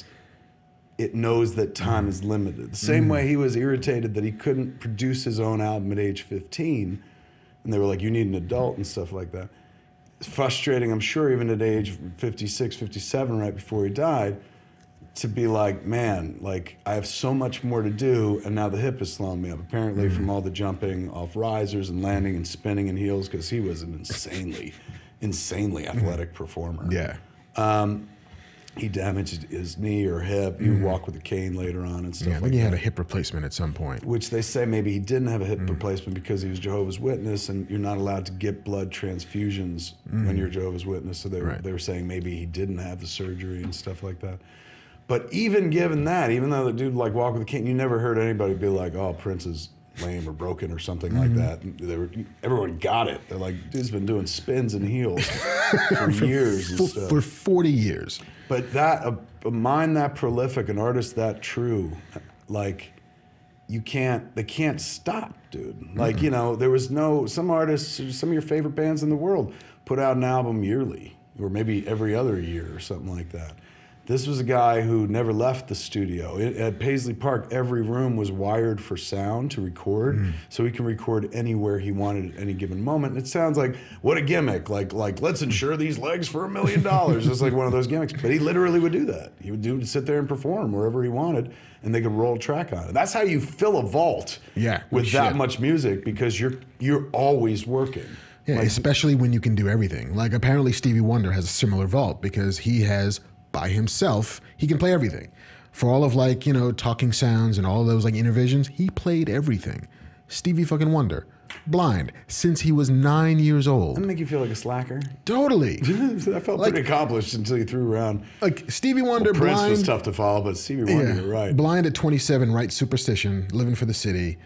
it knows that time is limited. The same mm. way he was irritated that he couldn't produce his own album at age fifteen. And they were like, you need an adult and stuff like that. It's frustrating, I'm sure, even at age fifty-six, fifty-seven, right before he died, to be like, man, like I have so much more to do, and now the hip is slowing me up. Apparently, mm-hmm. from all the jumping off risers and landing and spinning in heels, because he was an insanely, insanely athletic performer. Yeah. Um, he damaged his knee or hip. He would walk with a cane later on and stuff yeah, like then he that. had a hip replacement at some point. Which they say maybe he didn't have a hip mm. replacement because he was Jehovah's Witness, and you're not allowed to get blood transfusions mm. when you're Jehovah's Witness. So they were, right. they were saying maybe he didn't have the surgery and stuff like that. But even given that, even though the dude like walked with a cane, you never heard anybody be like, oh, Prince is lame or broken or something mm-hmm. like that. They were, everyone got it. They're like, dude's been doing spins and heels for, for years and for, stuff. For forty years. But that, a, a mind that prolific, an artist that true, like, you can't, they can't stop, dude. Like, mm-hmm. you know, there was no, some artists, some of your favorite bands in the world put out an album yearly, or maybe every other year or something like that. This was a guy who never left the studio. It, at Paisley Park, every room was wired for sound to record, mm. so he can record anywhere he wanted at any given moment. And it sounds like, what a gimmick. Like, like let's insure these legs for a million dollars. It's like one of those gimmicks. But he literally would do that. He would do sit there and perform wherever he wanted, and they could roll a track on it. That's how you fill a vault yeah, with that shit. much music, because you're you're always working. Yeah, like, especially when you can do everything. Like, apparently Stevie Wonder has a similar vault because he has... by himself, he can play everything. For all of like, you know, talking sounds and all those like intervisions, he played everything. Stevie fucking Wonder, blind since he was nine years old. Doesn't make you feel like a slacker? Totally. I felt like, pretty accomplished until you threw around. Like Stevie Wonder, well, Prince blind. was tough to follow, but Stevie Wonder, yeah, you're right. Blind at twenty-seven, writes Superstition, Living for the City.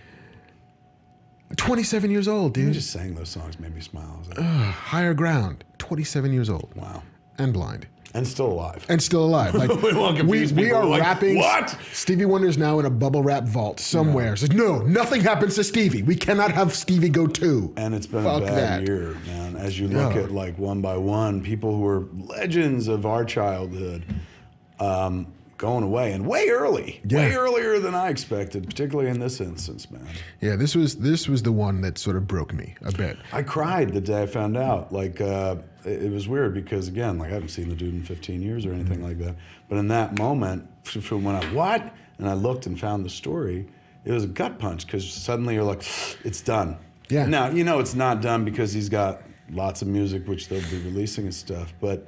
twenty-seven years old, dude. You just saying those songs made me smile. Uh, Higher Ground, twenty-seven years old. Wow. And blind. And still alive. And still alive. Like we, we are like, rapping. What? Stevie Wonder's now in a bubble wrap vault somewhere. No. Says, no, nothing happens to Stevie. We cannot have Stevie go too. And it's been Fuck a bad that. year, man. As you look yeah. at like one by one, people who are legends of our childhood um, going away, and way early, yeah. way earlier than I expected, particularly in this instance, man. Yeah, this was this was the one that sort of broke me a bit. I cried the day I found out. Like, uh, it, it was weird because, again, like I haven't seen the dude in fifteen years or anything mm-hmm. like that. But in that moment, from when I, what? And I looked and found the story, it was a gut punch because suddenly you're like, it's done. Yeah. Now, you know it's not done because he's got lots of music, which they'll be releasing and stuff, but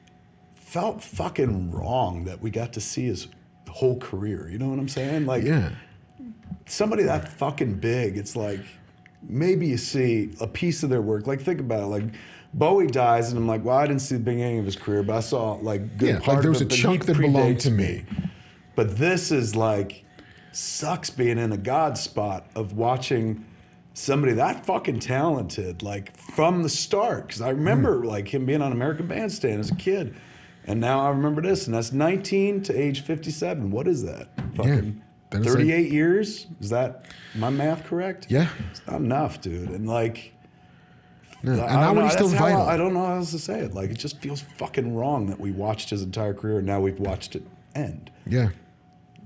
felt fucking wrong that we got to see his whole career. You know what I'm saying? Like, yeah. somebody that fucking big, it's like, maybe you see a piece of their work. Like, think about it. Like, Bowie dies, and I'm like, well, I didn't see the beginning of his career, but I saw, like, good yeah, part like there was of it, a chunk that belonged to me. me. But this is, like, sucks being in a God spot of watching somebody that fucking talented, like, from the start. Because I remember, mm. like, him being on American Bandstand as a kid. And now I remember this, and that's nineteen to age fifty-seven. What is that? Fucking yeah, thirty-eight like, years? Is that my math correct? Yeah. It's not enough, dude. And like, no, and now when he's still vital. I, I don't know how else to say it. Like, it just feels fucking wrong that we watched his entire career and now we've watched it end. Yeah.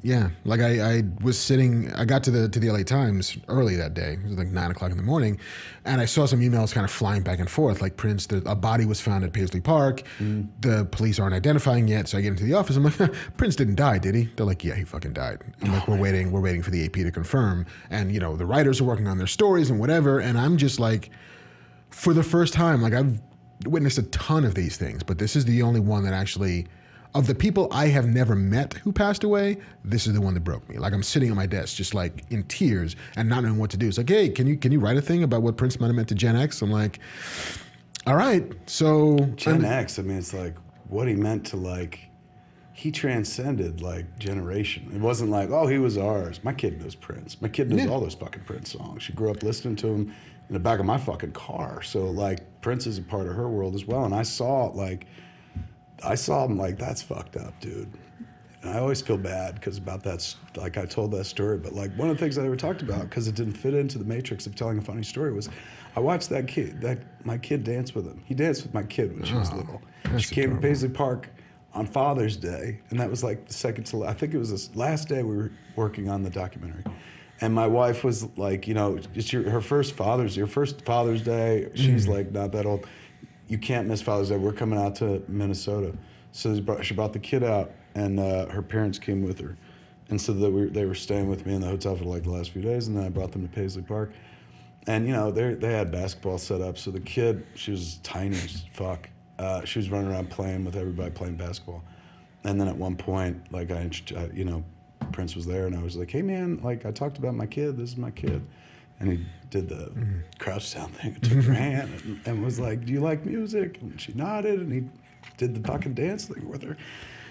Yeah, like I, I was sitting, I got to the to the L A Times early that day. It was like nine o'clock in the morning, and I saw some emails kind of flying back and forth. Like Prince, the, a body was found at Paisley Park. Mm. The police aren't identifying yet. So I get into the office. I'm like, Prince didn't die, did he? They're like, yeah, he fucking died. I'm like, we're waiting, we're waiting for the A P to confirm. And you know, the writers are working on their stories and whatever. And I'm just like, for the first time, like I've witnessed a ton of these things, but this is the only one that actually. Of the people I have never met who passed away, this is the one that broke me. Like I'm sitting on my desk, just like in tears and not knowing what to do. It's like, hey, can you can you write a thing about what Prince might have meant to Gen X? I'm like, all right, so Gen X. I mean, it's like what he meant to like. He transcended like generation. It wasn't like, oh, he was ours. My kid knows Prince. My kid knows yeah. all those fucking Prince songs. She grew up listening to him in the back of my fucking car. So like, Prince is a part of her world as well. And I saw like. I saw him like, that's fucked up, dude. And I always feel bad because about that, like I told that story, but like one of the things I never talked about because it didn't fit into the matrix of telling a funny story was I watched that kid, that my kid dance with him. He danced with my kid when she was Oh, little. that's She came adorable. to Paisley Park on Father's Day, and that was like the second to, I think it was the last day we were working on the documentary. And my wife was like, you know, it's your, her first Father's, your first Father's Day. She's Mm. like not that old. You can't miss Father's Day. We're coming out to Minnesota. So she brought, she brought the kid out, and uh, her parents came with her. And so they were, they were staying with me in the hotel for like the last few days, and then I brought them to Paisley Park. And, you know, they they had basketball set up. So the kid, she was tiny as fuck. Uh, she was running around playing with everybody playing basketball. And then at one point, like, I, you know, Prince was there, and I was like, hey, man, like, I talked about my kid. This is my kid. And he did the mm-hmm. crouch down thing and took her hand and, and was like, do you like music? And she nodded, and he did the fucking dance thing with her.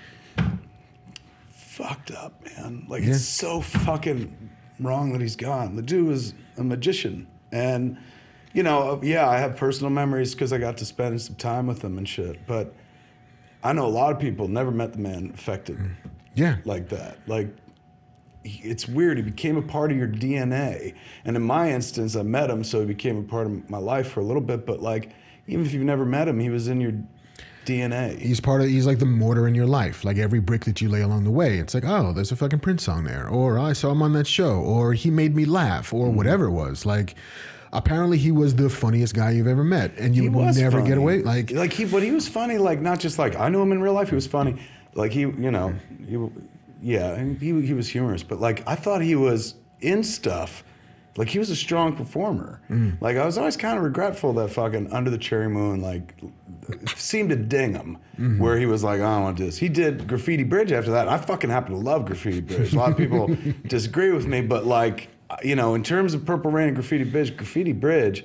Fucked up, man. Like, yeah. It's so fucking wrong that he's gone. The dude was a magician. And, you know, yeah, I have personal memories because I got to spend some time with him and shit. But I know a lot of people never met the man affected yeah. like that. Like, it's weird. He became a part of your D N A. And in my instance, I met him, so he became a part of my life for a little bit. But, like, even if you've never met him, he was in your D N A. He's part of, he's like the mortar in your life. Like every brick that you lay along the way, it's like, oh, there's a fucking Prince song there. Or I saw him on that show. Or he made me laugh. Or mm. whatever it was. Like, apparently he was the funniest guy you've ever met. And you would never funny. get away. Like, like he, but he was funny, like, not just like, I knew him in real life, he was funny. Like, he, you know, he, yeah, and he, he was humorous. But, like, I thought he was in stuff. Like, he was a strong performer. Mm. Like, I was always kind of regretful that fucking Under the Cherry Moon, like, seemed to ding him, mm-hmm. where he was like, oh, I don't want to do this. He did Graffiti Bridge after that. I fucking happen to love Graffiti Bridge. A lot of people disagree with me, but, like, you know, in terms of Purple Rain and Graffiti Bridge, Graffiti Bridge,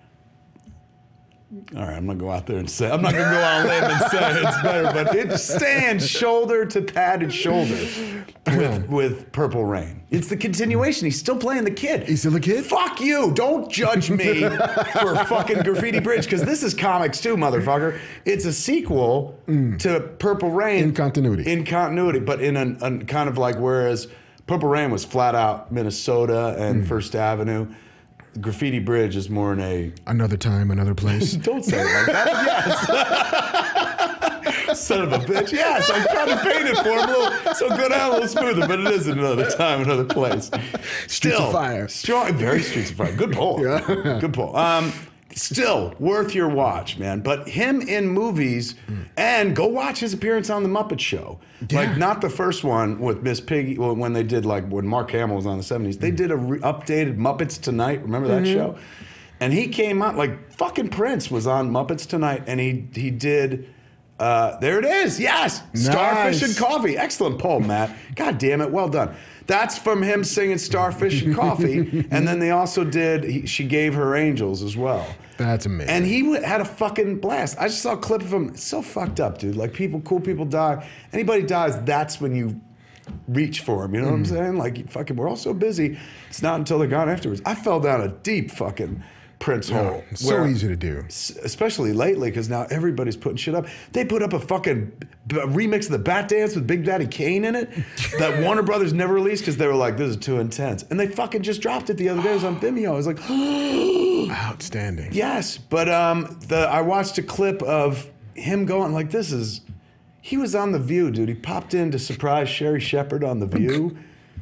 all right, I'm going to go out there and say, I'm not going to go out on a limb and say it's better, but it stands shoulder to padded shoulder with, with Purple Rain. It's the continuation. He's still playing the kid. He's still a kid? Fuck you. Don't judge me for fucking Graffiti Bridge, because this is comics too, motherfucker. It's a sequel mm. to Purple Rain. In continuity. In continuity, but in a, a kind of like, whereas Purple Rain was flat out Minnesota and mm. First Avenue, Graffiti Bridge is more in a... Another time, another place. Don't say it like that. Yes. Son of a bitch. Yes, I'm trying to paint it for him a little, so go down a little smoother, but it is another time, another place. Streets Still, of Fire. Strong, very Streets of Fire. Good pull. Yeah. Good pull. Um, still, worth your watch, man. But him in movies, mm. and go watch his appearance on The Muppet Show. Yeah. Like, not the first one with Miss Piggy, when they did, like, when Mark Hamill was on the seventies. They mm. did a re updated Muppets Tonight. Remember that mm-hmm. show? And he came out, like, fucking Prince was on Muppets Tonight, and he, he did... Uh, there it is. Yes. Nice. Starfish and Coffee. Excellent poem, Matt. God damn it. Well done. That's from him singing Starfish and Coffee. And then they also did, he, She Gave Her Angels as well. That's amazing. And he had a fucking blast. I just saw a clip of him. It's so fucked up, dude. Like, people, cool people die. Anybody dies, that's when you reach for him. You know mm. what I'm saying? Like, fucking, we're all so busy. It's not until they're gone afterwards. I fell down a deep fucking Prince yeah, hole. So where, easy to do. Especially lately, because now everybody's putting shit up. They put up a fucking b remix of the Bat Dance with Big Daddy Kane in it that Warner Brothers never released because they were like, this is too intense. And they fucking just dropped it the other day. It was on Vimeo. I was like, outstanding. Yes, but um, the I watched a clip of him going like, this is... He was on The View, dude. He popped in to surprise Sherry Shepherd on The View.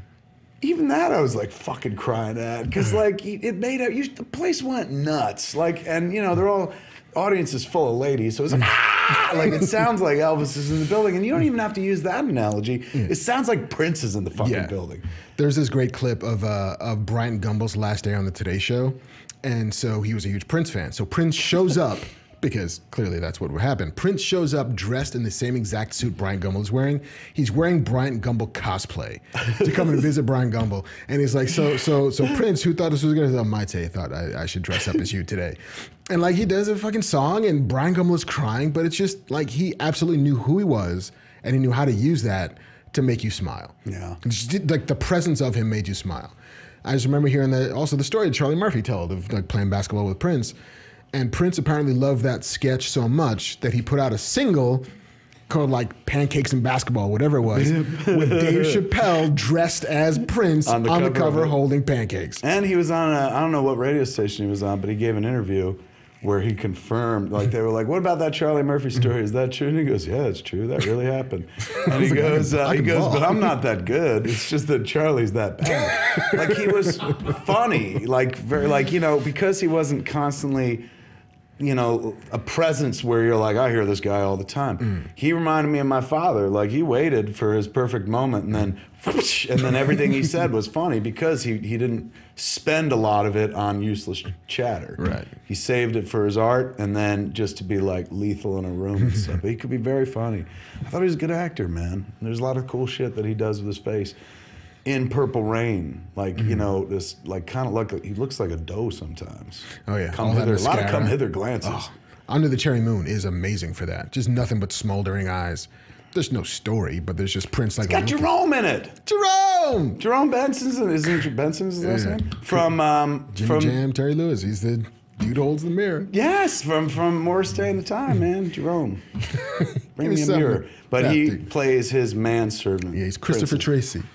Even that I was like fucking crying at, because like it made it, you, the place went nuts. Like, and you know, they're all, audience is full of ladies, so it's like, ah! Like it sounds like Elvis is in the building, and you don't even have to use that analogy. It sounds like Prince is in the fucking Yeah. building. There's this great clip of uh, of Bryant Gumbel's last day on the Today Show, and so he was a huge Prince fan. So Prince shows up, because clearly that's what would happen. Prince shows up dressed in the same exact suit Bryant Gumbel is wearing. He's wearing Bryant Gumbel cosplay to come and visit Bryant Gumbel. And he's like, so so so Prince, who thought this was gonna, oh, Mayte thought I, I should dress up as you today. And like he does a fucking song and Bryant Gumbel is crying, but it's just like he absolutely knew who he was and he knew how to use that to make you smile. Yeah. Just, like the presence of him made you smile. I just remember hearing the, also the story that Charlie Murphy told of like playing basketball with Prince. And Prince apparently loved that sketch so much that he put out a single called like Pancakes and Basketball, whatever it was, with Dave Chappelle dressed as Prince on the on cover, the cover holding pancakes. And he was on a, I don't know what radio station he was on, but he gave an interview where he confirmed, like they were like, what about that Charlie Murphy story? Is that true? And he goes, yeah, it's true. That really happened. And he goes, uh, he goes, but I'm not that good. It's just that Charlie's that bad. Like he was funny, like very, like, you know, because he wasn't constantly, you know, a presence where you're like, I hear this guy all the time. Mm. He reminded me of my father. Like he waited for his perfect moment, and then, and then everything he said was funny because he he didn't spend a lot of it on useless chatter. Right. He saved it for his art, and then just to be like lethal in a room and stuff. But he could be very funny. I thought he was a good actor, man. There's a lot of cool shit that he does with his face. In Purple Rain, like, mm-hmm. you know, this, like, kind of like, a, he looks like a doe sometimes. Oh, yeah. Come hither, a lot of come hither glances. Oh, Under the Cherry Moon is amazing for that. Just nothing but smoldering eyes. There's no story, but there's just Prince like. It's got Jerome in it. Jerome! Jerome Benson's, isn't Benson's his last yeah. name? From, um, Jimmy from, Jam, Terry Lewis. He's the dude who holds the mirror. Yes, from, from Morris Day in the Time, man. Jerome. Bring me a mirror. But he dude. plays his manservant. Yeah, he's Christopher Prince. Tracy.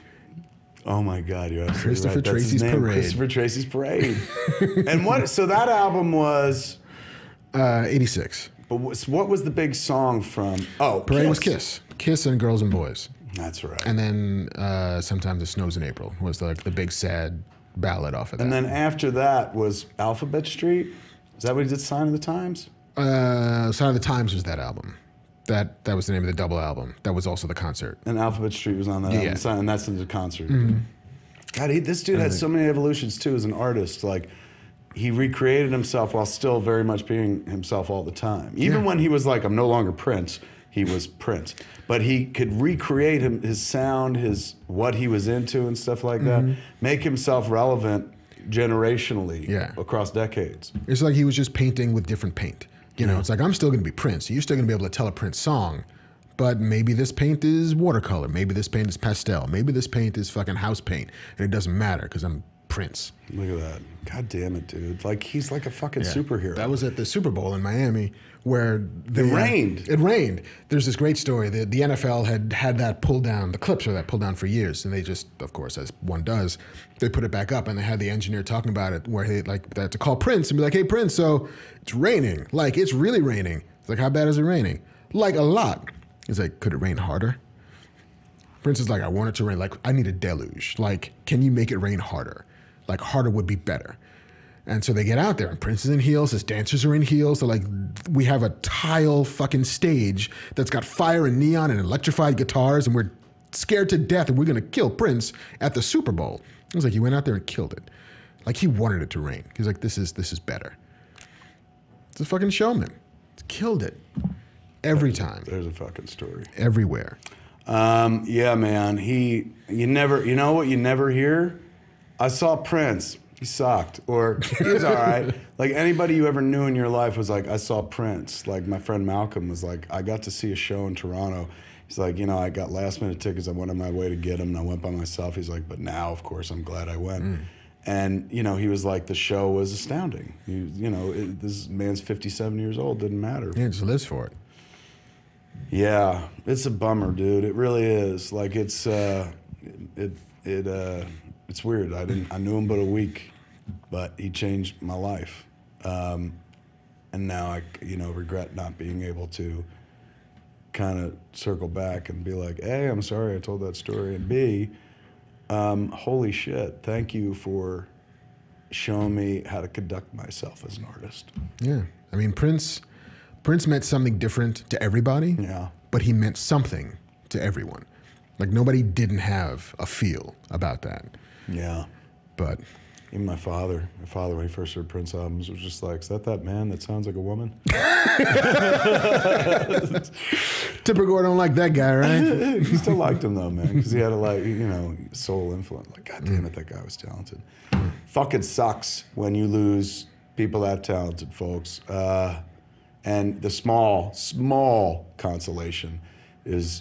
Oh my God, you're absolutely Christopher right. That's Tracy's his name, Parade. Christopher Tracy's Parade. And what? So that album was uh, eighty-six. But what was the big song from? Oh, Parade Kiss. was Kiss, Kiss and Girls and Boys. That's right. And then uh, Sometimes It Snows in April was like the big sad ballad off of that. And then after that was Alphabet Street. Is that what he did? Sign of the Times. Uh, Sign of the Times was that album. That that was the name of the double album. That was also the concert. And Alphabet Street was on that yeah. album, and that's in the concert. Mm-hmm. God, he, this dude had so many evolutions too as an artist. Like, he recreated himself while still very much being himself all the time. Even yeah. when he was like, I'm no longer Prince, he was Prince. But he could recreate him, his sound, his what he was into and stuff like mm-hmm. that, make himself relevant generationally yeah. across decades. It's like he was just painting with different paint. You know, it's like, I'm still going to be Prince. You're still going to be able to tell a Prince song, but maybe this paint is watercolor. Maybe this paint is pastel. Maybe this paint is fucking house paint, and it doesn't matter because I'm Prince. Look at that. God damn it, dude. Like, he's like a fucking yeah. superhero. That was at the Super Bowl in Miami where they, it rained. Uh, it rained. There's this great story. The, the N F L had had that pulled down, the clips of that pulled down for years, and they just, of course, as one does, they put it back up, and they had the engineer talking about it where they like they had to call Prince and be like, hey, Prince, so it's raining. Like, it's really raining. It's like, how bad is it raining? Like, a lot. He's like, could it rain harder? Prince is like, I want it to rain. Like, I need a deluge. Like, can you make it rain harder? Like, harder would be better. And so they get out there, and Prince is in heels, his dancers are in heels. They're like, we have a tile fucking stage that's got fire and neon and electrified guitars, and we're scared to death, and we're gonna kill Prince at the Super Bowl. It was like, he went out there and killed it. Like, he wanted it to rain. He's like, this is this is better. It's a fucking showman. He's killed it. Every time. There's a fucking story. Everywhere. Um, yeah, man. He, you never, you know what you never hear? I saw Prince. He sucked, or he was all right. Like, anybody you ever knew in your life was like, I saw Prince. Like, my friend Malcolm was like, I got to see a show in Toronto. He's like, you know, I got last minute tickets. I went on my way to get them, and I went by myself. He's like, but now, of course, I'm glad I went. Mm. And, you know, he was like, the show was astounding. He, you know, it, this man's fifty-seven years old. Didn't matter. He just lives for it. Yeah, it's a bummer, dude. It really is. Like, it's, uh, it, it, uh, it's weird. I didn't. I knew him but a week, but he changed my life, um, and now I, you know, regret not being able to kind of circle back and be like, A, I'm sorry I told that story, and B, um, holy shit, thank you for showing me how to conduct myself as an artist. Yeah. I mean, Prince, Prince meant something different to everybody, Yeah. but he meant something to everyone. Like, nobody didn't have a feel about that. Yeah. But even my father, my father, when he first heard Prince albums, was just like, is that that man that sounds like a woman? Tipper Gore don't like that guy, right? He still liked him though, man, because he had a like, you know, soul influence. Like, God damn it, that guy was talented. Fucking sucks when you lose people that talented, folks. Uh, and the small, small consolation is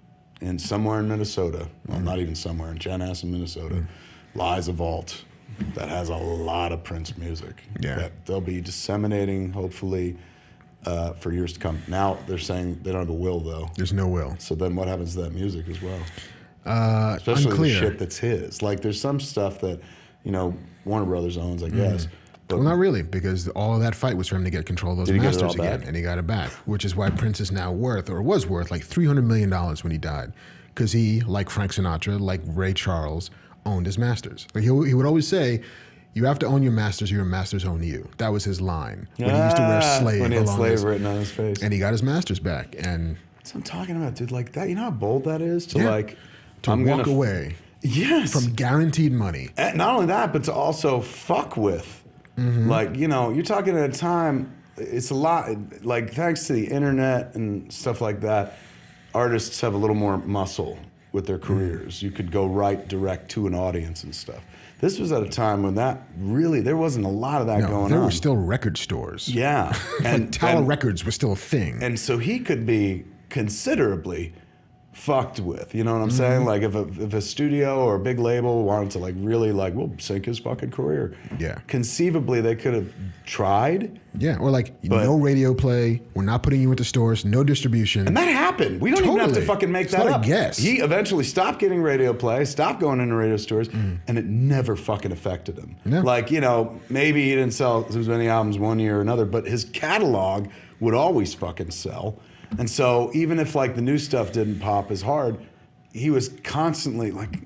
in somewhere in Minnesota. Well, not even somewhere in Chanhassen, Minnesota, lies a vault that has a lot of Prince music. Yeah. That they'll be disseminating, hopefully, uh, for years to come. Now they're saying they don't have a will, though. There's no will. So then what happens to that music as well? Uh, Especially unclear. the shit that's his. Like, there's some stuff that, you know, Warner Brothers owns, I guess. Mm. But Well, not really, because all of that fight was for him to get control of those Did he get it masters all again, back? and he got it back, which is why Prince is now worth, or was worth, like three hundred million dollars when he died, because he, like Frank Sinatra, like Ray Charles, owned his masters. Like he, he would always say, you have to own your masters, or your masters own you. That was his line. When he used to wear Ah, slave when he had along slave his, written on his face. and he got his masters back, and That's what I'm talking about, dude. Like that, you know how bold that is to Yeah. like to I'm walk gonna, away Yes. from guaranteed money. And not only that, but to also fuck with. Mm-hmm. Like, you know, you're talking at a time, it's a lot, like, thanks to the internet and stuff like that, artists have a little more muscle with their careers. You could go right direct to an audience and stuff. This was at a time when that really, there wasn't a lot of that No, going there on. were still record stores. Yeah. And, Tower and, Records was still a thing. and so he could be considerably fucked with, you know what I'm Mm-hmm. saying? Like if a, if a studio or a big label wanted to like really like, we'll sink his fucking career. Yeah. Conceivably they could have tried. Yeah, or like But- no radio play. We're not putting you into stores. No distribution. And that happened. We don't even have to Totally. fucking make It's that not a up. guess. He eventually stopped getting radio play, stopped going into radio stores, and it never fucking affected him. No. Like, you know, maybe he didn't sell as many albums one year or another, but his catalog would always fucking sell. And so even if like the new stuff didn't pop as hard, he was constantly like,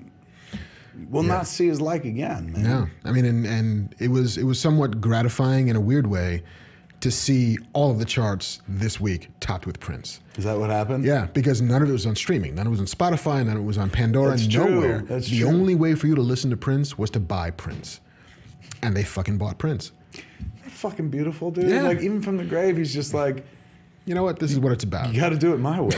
we'll Yeah. not see his like again, man. No, I mean, and, and it was it was somewhat gratifying in a weird way to see all of the charts this week topped with Prince. Is that what happened? Yeah, because none of it was on streaming. None of it was on Spotify. None of it was on Pandora. That's true. Nowhere. That's the true. only way for you to listen to Prince was to buy Prince, and they fucking bought Prince. Fucking beautiful, dude. Yeah. Like even from the grave, he's just like, You know what? This is what it's about. you got to do it my way.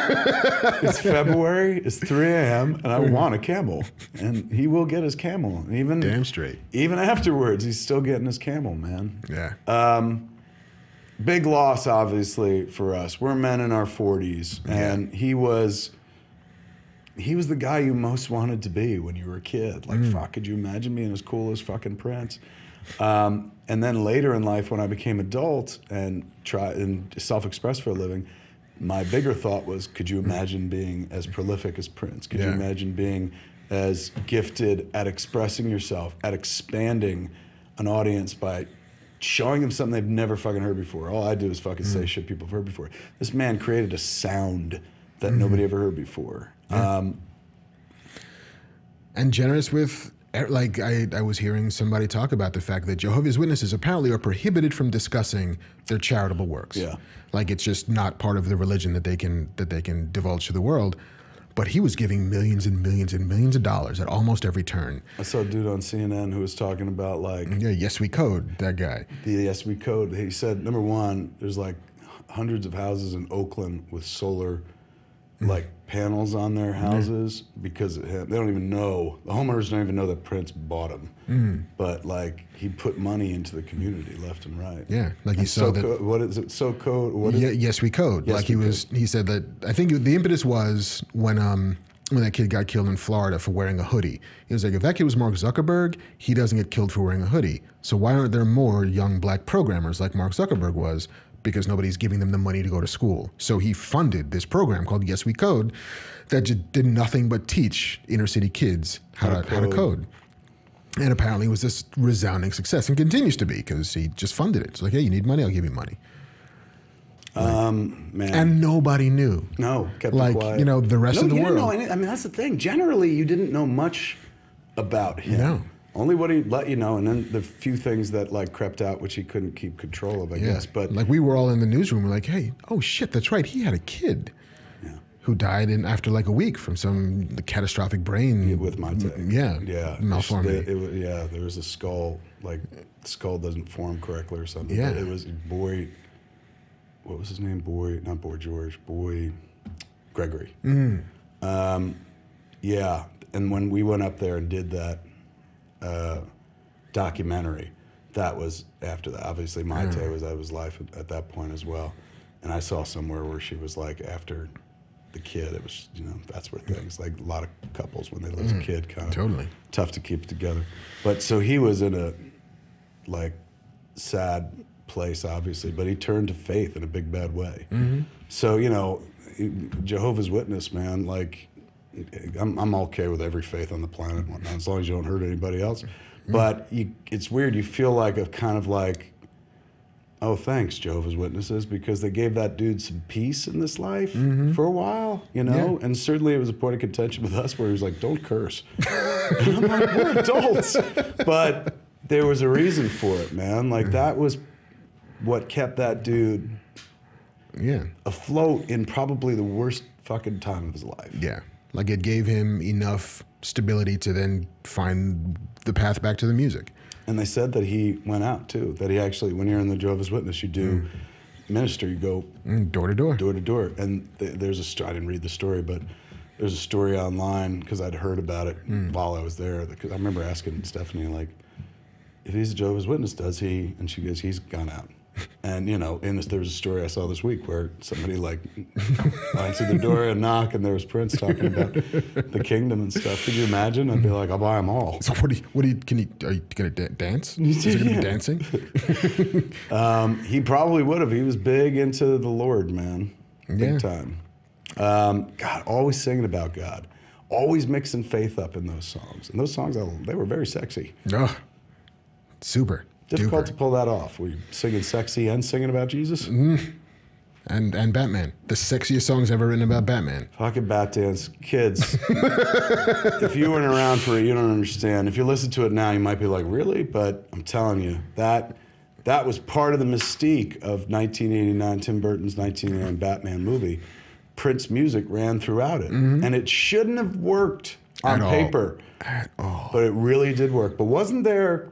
It's February. It's three a m and I want a camel, and he will get his camel. And even Damn straight. Even afterwards, he's still getting his camel, man. Yeah. Um, big loss, obviously, for us. We're men in our forties, and he was. He was the guy you most wanted to be when you were a kid. Like, fuck, could you imagine being as cool as fucking Prince? Um, and then later in life, when I became adult and try and self-express for a living, my bigger thought was, could you imagine being as prolific as Prince? Could you Yeah. imagine being as gifted at expressing yourself, at expanding an audience by showing them something they've never fucking heard before? All I do is fucking say shit people have heard before. This man created a sound that nobody ever heard before. Yeah. Um, and generous with, like, I, I was hearing somebody talk about the fact that Jehovah's Witnesses apparently are prohibited from discussing their charitable works. Yeah. Like, it's just not part of the religion that they can that they can divulge to the world. But he was giving millions and millions and millions of dollars at almost every turn. I saw a dude on C N N who was talking about like Yeah, Yes We Code, that guy. the Yes We Code. He said, number one, there's like hundreds of houses in Oakland with solar like panels on their houses because it had, they don't even know, the homeowners don't even know that Prince bought them. Mm. But like he put money into the community left and right. Yeah, like he And saw so that. co- what is it? So code. What is Ye- it? yes, we code. Yes, like he we was, he said that. I think the impetus was when um when that kid got killed in Florida for wearing a hoodie. He was like, if that kid was Mark Zuckerberg, he doesn't get killed for wearing a hoodie. So why aren't there more young black programmers like Mark Zuckerberg was? Because nobody's giving them the money to go to school. So he funded this program called Yes We Code that just did nothing but teach inner city kids how, How to, to how to code. code. And apparently it was this resounding success and continues to be because he just funded it. It's like, hey, you need money? I'll give you money. Um, man. And nobody knew. No, kept like, it quiet. you know, the rest no, of the you world. Didn't know any, I mean, that's the thing. Generally, you didn't know much about him. No. Only what he let you know, and then the few things that like crept out, which he couldn't keep control of, I Yeah. guess. But like we were all in the newsroom, we're like, hey, oh shit, that's right, he had a kid yeah. who died in after like a week from some catastrophic brain yeah, with Mayte. Yeah, yeah, malformity. It, it, it, yeah, there was a skull, like the skull doesn't form correctly or something. Yeah, but it was Bowie. What was his name? Bowie, not Boy George. Bowie Gregory. Mm. Um, yeah, and when we went up there and did that. Uh, documentary that was after that. Obviously Mayte mm. was out of his life at, at that point as well, and I saw somewhere where she was like, after the kid, it was, you know, that's where things like a lot of couples when they lose mm. a kid kind of totally tough to keep together. But so he was in a like sad place obviously, but he turned to faith in a big bad way. Mm-hmm. So you know, Jehovah's Witness, man, like I'm, I'm okay with every faith on the planet and whatnot, as long as you don't hurt anybody else. But you, it's weird. You feel like a kind of like, oh, thanks, Jehovah's Witnesses, because they gave that dude some peace in this life mm-hmm. for a while, you know? Yeah. And certainly it was a point of contention with us where he was like, don't curse. And I'm like, we're adults. But there was a reason for it, man. Like that was what kept that dude yeah. afloat in probably the worst fucking time of his life. Yeah. Like it gave him enough stability to then find the path back to the music. And they said that he went out too, that he actually, when you're in the Jehovah's Witness, you do mm. minister, you go mm, door to door. Door to door. And th there's a story, I didn't read the story, but there's a story online because I'd heard about it mm. while I was there. Because I remember asking Stephanie, like, if he's a Jehovah's Witness, does he? And she goes, he's gone out. And, you know, in this, there was a story I saw this week where somebody, like, answered the door and knock, and there was Prince talking about the kingdom and stuff. Could you imagine? I'd be like, I'll buy them all. So what do you, what do you, can you, are you going to dance? Is he going to yeah. be dancing? um, he probably would have. He was big into the Lord, man. Big yeah. time. Um, God, always singing about God. Always mixing faith up in those songs. And those songs, they were very sexy. Oh, super. Difficult Duper. to pull that off. Were you singing sexy and singing about Jesus? Mm. And and Batman. The sexiest songs ever written about Batman. Fucking Bat Dance. Kids, if you weren't around for it, you don't understand. If you listen to it now, you might be like, really? But I'm telling you, that that was part of the mystique of nineteen eighty-nine, Tim Burton's nineteen eighty-nine Batman movie. Prince music ran throughout it. Mm-hmm. And it shouldn't have worked on At paper. All. At all. But it really did work. But wasn't there...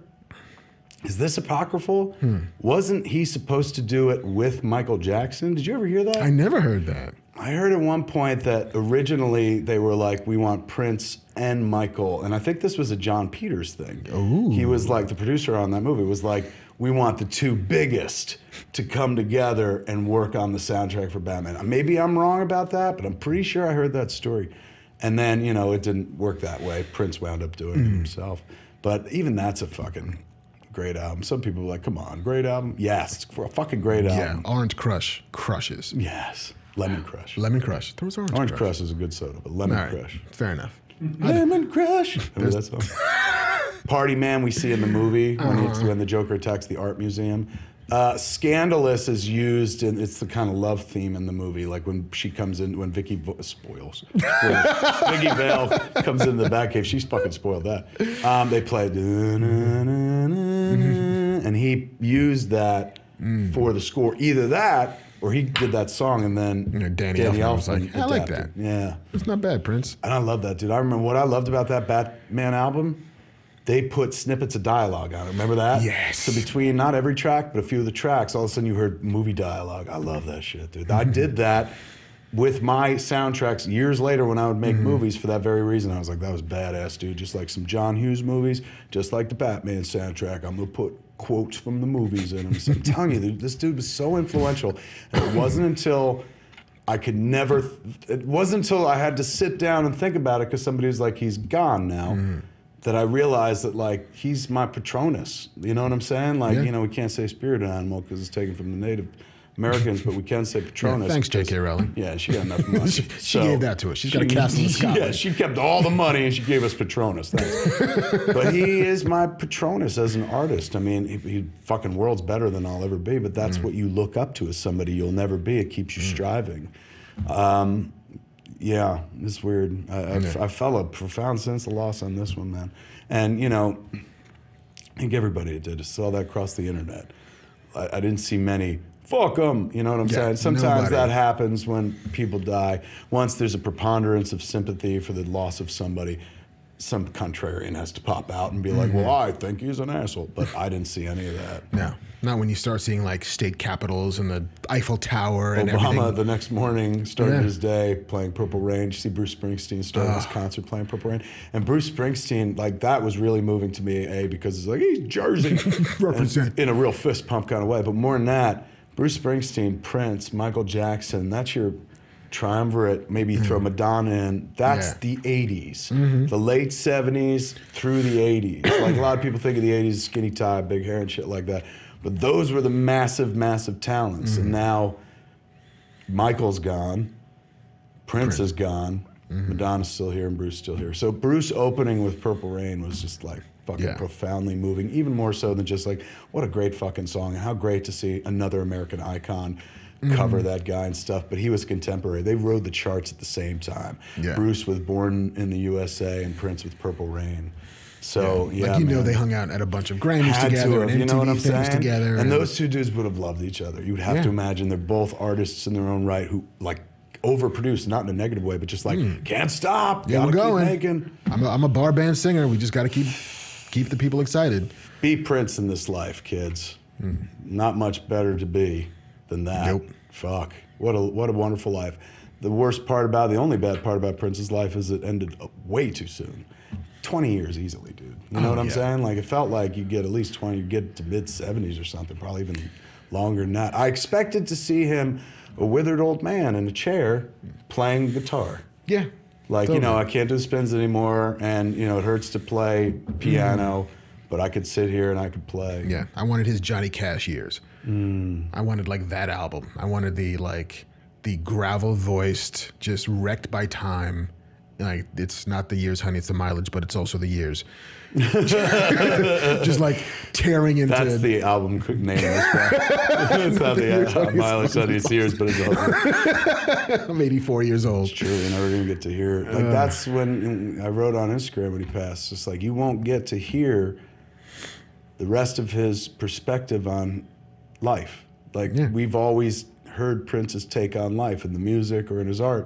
Is this apocryphal? Hmm. Wasn't he supposed to do it with Michael Jackson? Did you ever hear that? I never heard that. I heard at one point that originally they were like, we want Prince and Michael. And I think this was a John Peters thing. Ooh. He was like, the producer on that movie was like, we want the two biggest to come together and work on the soundtrack for Batman. Maybe I'm wrong about that, but I'm pretty sure I heard that story. And then, you know, it didn't work that way. Prince wound up doing mm. it himself. But even that's a fucking... great album. Some people are like, come on, great album? Yes, it's a fucking great album. Yeah, Orange Crush crushes. Yes, Lemon Crush. Lemon Crush. There was Orange, Orange Crush. Crush is a good soda, but Lemon right. Crush. Fair enough. Lemon Crush. Remember that song? Party Man we see in the movie when, uh-huh. it's, when the Joker attacks the art museum. Uh, Scandalous is used, in, it's the kind of love theme in the movie, like when she comes in, when Vicky, Vo spoils, when Vicky Vale comes into the Batcave, she's fucking spoiled that. Um, they play, mm-hmm. and he used that mm. for the score. Either that, or he did that song, and then you know, Danny, Danny Elfman was like, I like that. Yeah. It's not bad, Prince. And I love that, dude. I remember what I loved about that Batman album. They put snippets of dialogue on it. Remember that? Yes. So between not every track, but a few of the tracks, all of a sudden you heard movie dialogue. I love that shit, dude. I did that with my soundtracks years later when I would make mm-hmm. movies for that very reason. I was like, that was badass, dude. Just like some John Hughes movies, just like the Batman soundtrack. I'm gonna put quotes from the movies in them. So I'm telling you, dude, this dude was so influential. And it wasn't until I could never, it wasn't until I had to sit down and think about it because somebody was like, he's gone now. Mm-hmm. That I realized that, like, he's my Patronus. You know what I'm saying? Like, yeah. you know, we can't say spirit animal because it's taken from the native Americans, but we can say Patronus. Yeah, thanks, J K. Rowling. Yeah, she got enough money. she so gave that to us. She's she, got a castle in Scotland. Yeah, she kept all the money and she gave us Patronus. Thanks. But he is my Patronus as an artist. I mean, he, he fucking world's better than I'll ever be, but that's mm. what you look up to as somebody you'll never be. It keeps you mm. striving. Um, yeah, it's weird. I, I, yeah. I felt a profound sense of loss on this one, man. And, you know, I think everybody did. I saw that across the internet. I, I didn't see many, fuck them, you know what I'm yeah, saying? Sometimes nobody. That happens when people die. Once there's a preponderance of sympathy for the loss of somebody, some contrarian has to pop out and be like, mm-hmm. well, I think he's an asshole. But I didn't see any of that. No. Not when you start seeing like state capitals and the Eiffel Tower and Obama everything. The next morning started yeah. his day playing Purple Rain. Did you see Bruce Springsteen started uh. his concert playing Purple Rain? And Bruce Springsteen, like that was really moving to me, A, because it's like, he's Jersey. Represent. In a real fist pump kind of way. But more than that, Bruce Springsteen, Prince, Michael Jackson, that's your triumvirate, maybe mm. throw Madonna in. That's yeah. the eighties. Mm-hmm. The late seventies through the eighties. Like a lot of people think of the eighties, skinny tie, big hair and shit like that. But those were the massive, massive talents. Mm-hmm. And now Michael's gone, Prince, Prince. is gone, mm-hmm. Madonna's still here, and Bruce still here. So Bruce opening with Purple Rain was just like fucking yeah. profoundly moving, even more so than just like, what a great fucking song, and how great to see another American icon mm-hmm. cover that guy and stuff. But he was contemporary. They rode the charts at the same time. Yeah. Bruce with Born in the U S A and Prince with Purple Rain. So yeah, like you man. know, they hung out at a bunch of Grammys Had together to and have, you know what I'm things saying? together, and, and those two dudes would have loved each other. You would have yeah. to imagine they're both artists in their own right who like overproduce, not in a negative way, but just like mm. can't stop. Yeah, we're going. Keep making. I'm a, I'm a bar band singer. We just got to keep keep the people excited. Be Prince in this life, kids. Mm. Not much better to be than that. Nope. Fuck. What a what a wonderful life. The worst part about, the only bad part about Prince's life is it ended way too soon. twenty years easily, dude. You know oh, what I'm yeah. saying? Like, it felt like you get at least twenty, you get to mid seventies or something, probably even longer than that. I expected to see him, a withered old man in a chair, playing guitar. Yeah. Like, totally. You know, I can't do spins anymore, and, you know, it hurts to play piano, mm. but I could sit here and I could play. Yeah. I wanted his Johnny Cash years. Mm. I wanted, like, that album. I wanted the, like, the gravel-voiced, just wrecked by time. Like, it's not the years, honey, it's the mileage, but it's also the years. Just like tearing into. That's the album name. It's not the uh, mileage, honey, it's years, but it's all. I'm eighty-four years old. It's true, you're never gonna get to hear it. Like, uh, that's when I wrote on Instagram when he passed. Just like, you won't get to hear the rest of his perspective on life. Like, yeah. we've always heard Prince's take on life in the music or in his art.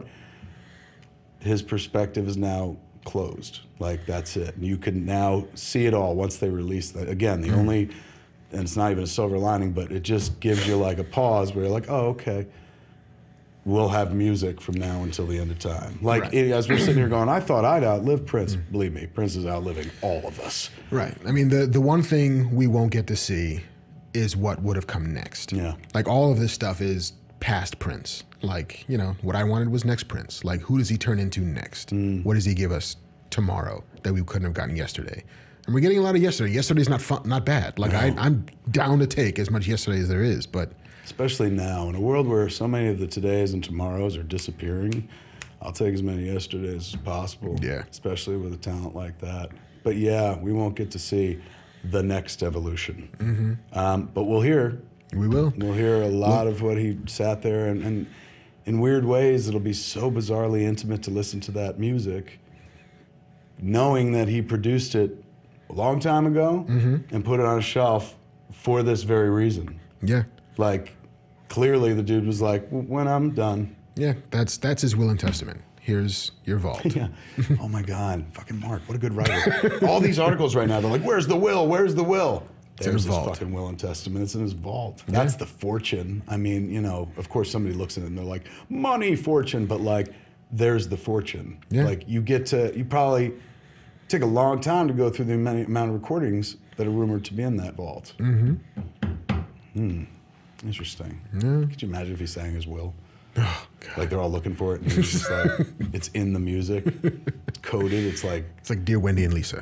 His perspective is now closed. Like, that's it. You can now see it all once they release that. Again, the mm. only, and it's not even a silver lining, but it just gives you like a pause where you're like, oh, okay, we'll have music from now until the end of time. Like, right. it, as we're sitting here going, I thought I'd outlive Prince. Mm. Believe me, Prince is outliving all of us. Right. I mean, the, the one thing we won't get to see is what would have come next. Yeah. Like, all of this stuff is past Prince. Like, you know, what I wanted was next Prince. Like, who does he turn into next? Mm. What does he give us tomorrow that we couldn't have gotten yesterday? And we're getting a lot of yesterday. Yesterday's not fun, not bad. Like, no. I, I'm down to take as much yesterday as there is, but... Especially now, in a world where so many of the todays and tomorrows are disappearing, I'll take as many yesterdays as possible. Yeah. Especially with a talent like that. But yeah, we won't get to see the next evolution. Mm-hmm. Um, but we'll hear... We will. We'll hear a lot well, of what he sat there, and, and in weird ways, it'll be so bizarrely intimate to listen to that music, knowing that he produced it a long time ago mm-hmm. and put it on a shelf for this very reason. Yeah. Like, clearly the dude was like, when I'm done. Yeah, that's that's his will and testament. Here's your vault. Yeah. Oh my God, fucking Mark, what a good writer. All these articles right now, they're like, where's the will? Where's the will? There's his, his fucking will and testament. It's in his vault. Yeah. That's the fortune. I mean, you know, of course somebody looks at it and they're like, money, fortune, but like, there's the fortune. Yeah. Like, you get to, you probably take a long time to go through the many, amount of recordings that are rumored to be in that vault. Mm-hmm. Hmm. Interesting. Yeah. Could you imagine if he sang his will? Oh, God. Like, they're all looking for it, and it's just like, it's in the music, it's coded. It's like, it's like Dear Wendy and Lisa.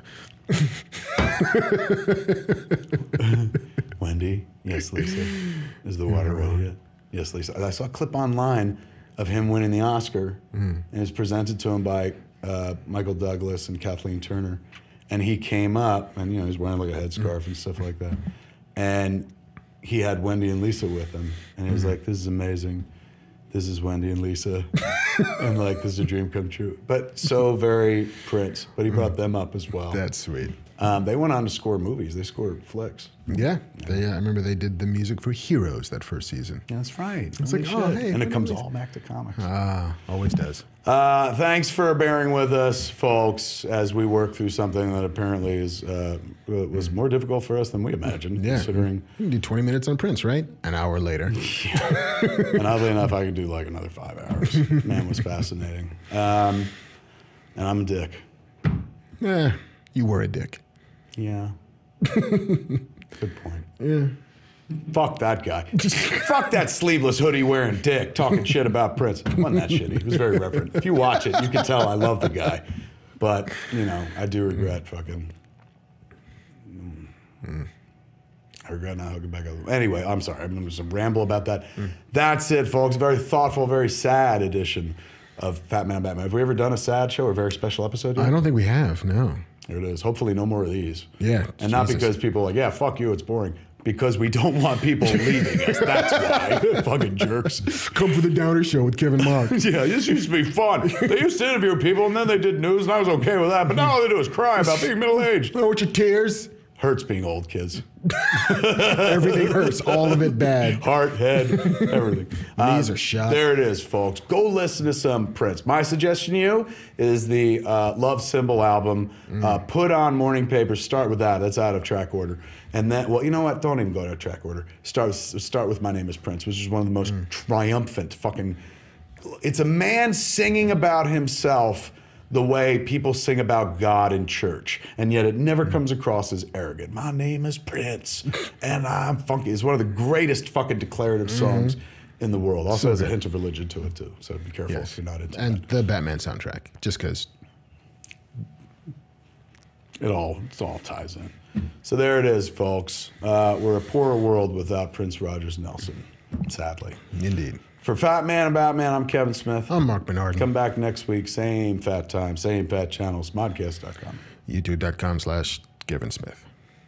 Wendy, yes, Lisa. Is the water ready yet? Yes, Lisa. I saw a clip online of him winning the Oscar, mm. and it was presented to him by uh, Michael Douglas and Kathleen Turner. And he came up, and you know, he was wearing like a headscarf mm. and stuff like that. And he had Wendy and Lisa with him, and he was mm. like, "This is amazing. This is Wendy and Lisa," and like, "This is a dream come true." But so very Prince. But he brought mm. them up as well. That's sweet. Um, they went on to score movies. They scored flicks. Yeah, yeah. They, uh, I remember they did the music for Heroes that first season. Yeah, that's right. It's Holy like, shit. oh, hey. And it comes all back to comics. Ah, always does. Uh, thanks for bearing with us, folks, as we work through something that apparently is uh, was more difficult for us than we imagined, yeah. considering... You can do twenty minutes on Prince, right? An hour later. Yeah. And oddly enough, I could do like another five hours. Man, was fascinating. Um, and I'm a dick. Eh, you were a dick. Yeah. Good point. Yeah. Fuck that guy. Fuck that sleeveless hoodie wearing dick talking shit about Prince. It wasn't that shitty. It was very reverent. If you watch it, you can tell I love the guy. But, you know, I do regret fucking... Mm. Mm. I regret not hooking back up. Anyway, I'm sorry. I'm going to ramble about that. Mm. That's it, folks. Very thoughtful, very sad edition of Fat Man Batman. Have we ever done a sad show or a very special episode yet? I don't think we have, no. There it is. Hopefully no more of these. Yeah. And Jesus. Not because people are like, yeah, fuck you, it's boring. Because we don't want people leaving us. That's why. Fucking jerks. Come for the Downer Show with Kevin Mark. Yeah, this used to be fun. They used to interview people and then they did news and I was okay with that. But now all they do is cry about being middle-aged. Oh, with your tears. Hurts being old, kids. Everything hurts. All of it bad. Heart, head, everything. Knees um, are shot. There it is, folks. Go listen to some Prince. My suggestion to you is the uh, Love Symbol album. Mm. Uh, put on Morning Paper. Start with that. That's out of track order. And then, well, you know what? Don't even go to track order. Start, start with My Name is Prince, which is one of the most mm. triumphant fucking... It's a man singing about himself the way people sing about God in church, and yet it never comes across as arrogant. My name is Prince, and I'm funky. It's one of the greatest fucking declarative songs mm-hmm. in the world. Also so has good. a hint of religion to it, too, so be careful yes. if you're not into and that. And the Batman soundtrack, just because. It all, it all ties in. So there it is, folks. Uh, we're a poorer world without Prince Rogers Nelson, sadly. Indeed. For Fat Man and Batman, I'm Kevin Smith. I'm Marc Bernardin. Come back next week, same fat time, same fat channels, modcast dot com. YouTube.com slash Kevin Smith.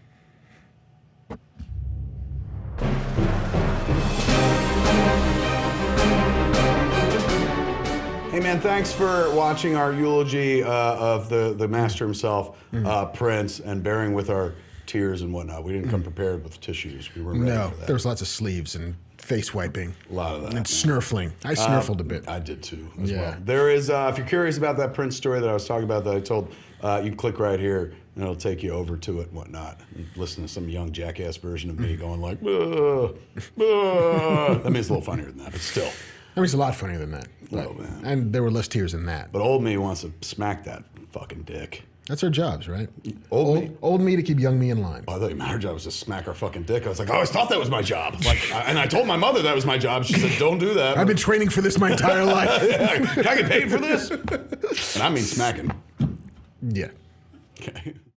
Hey man, thanks for watching our eulogy uh, of the, the master himself, mm. uh, Prince, and bearing with our tears and whatnot. We didn't come prepared with tissues. We weren't ready no, for that. There was lots of sleeves and face wiping. A lot of that. And snurfling. I snurfled um, a bit. I did too, as yeah. well. There is, uh, if you're curious about that Prince story that I was talking about that I told, uh, you can click right here and it'll take you over to it and whatnot. And listen to some young jackass version of me going like, ah, ah. That means it's a little funnier than that, but still. That means a lot funnier than that. Oh, man. And there were less tears in that. But old me wants to smack that fucking dick. That's our jobs, right? Old, old me? Old me to keep young me in line. Oh, I thought our job was to smack our fucking dick. I was like, I always thought that was my job. Like, and I told my mother that was my job. She said, don't do that. I've been training for this my entire life. Yeah, can I get paid for this? And I mean smacking. Yeah. Okay.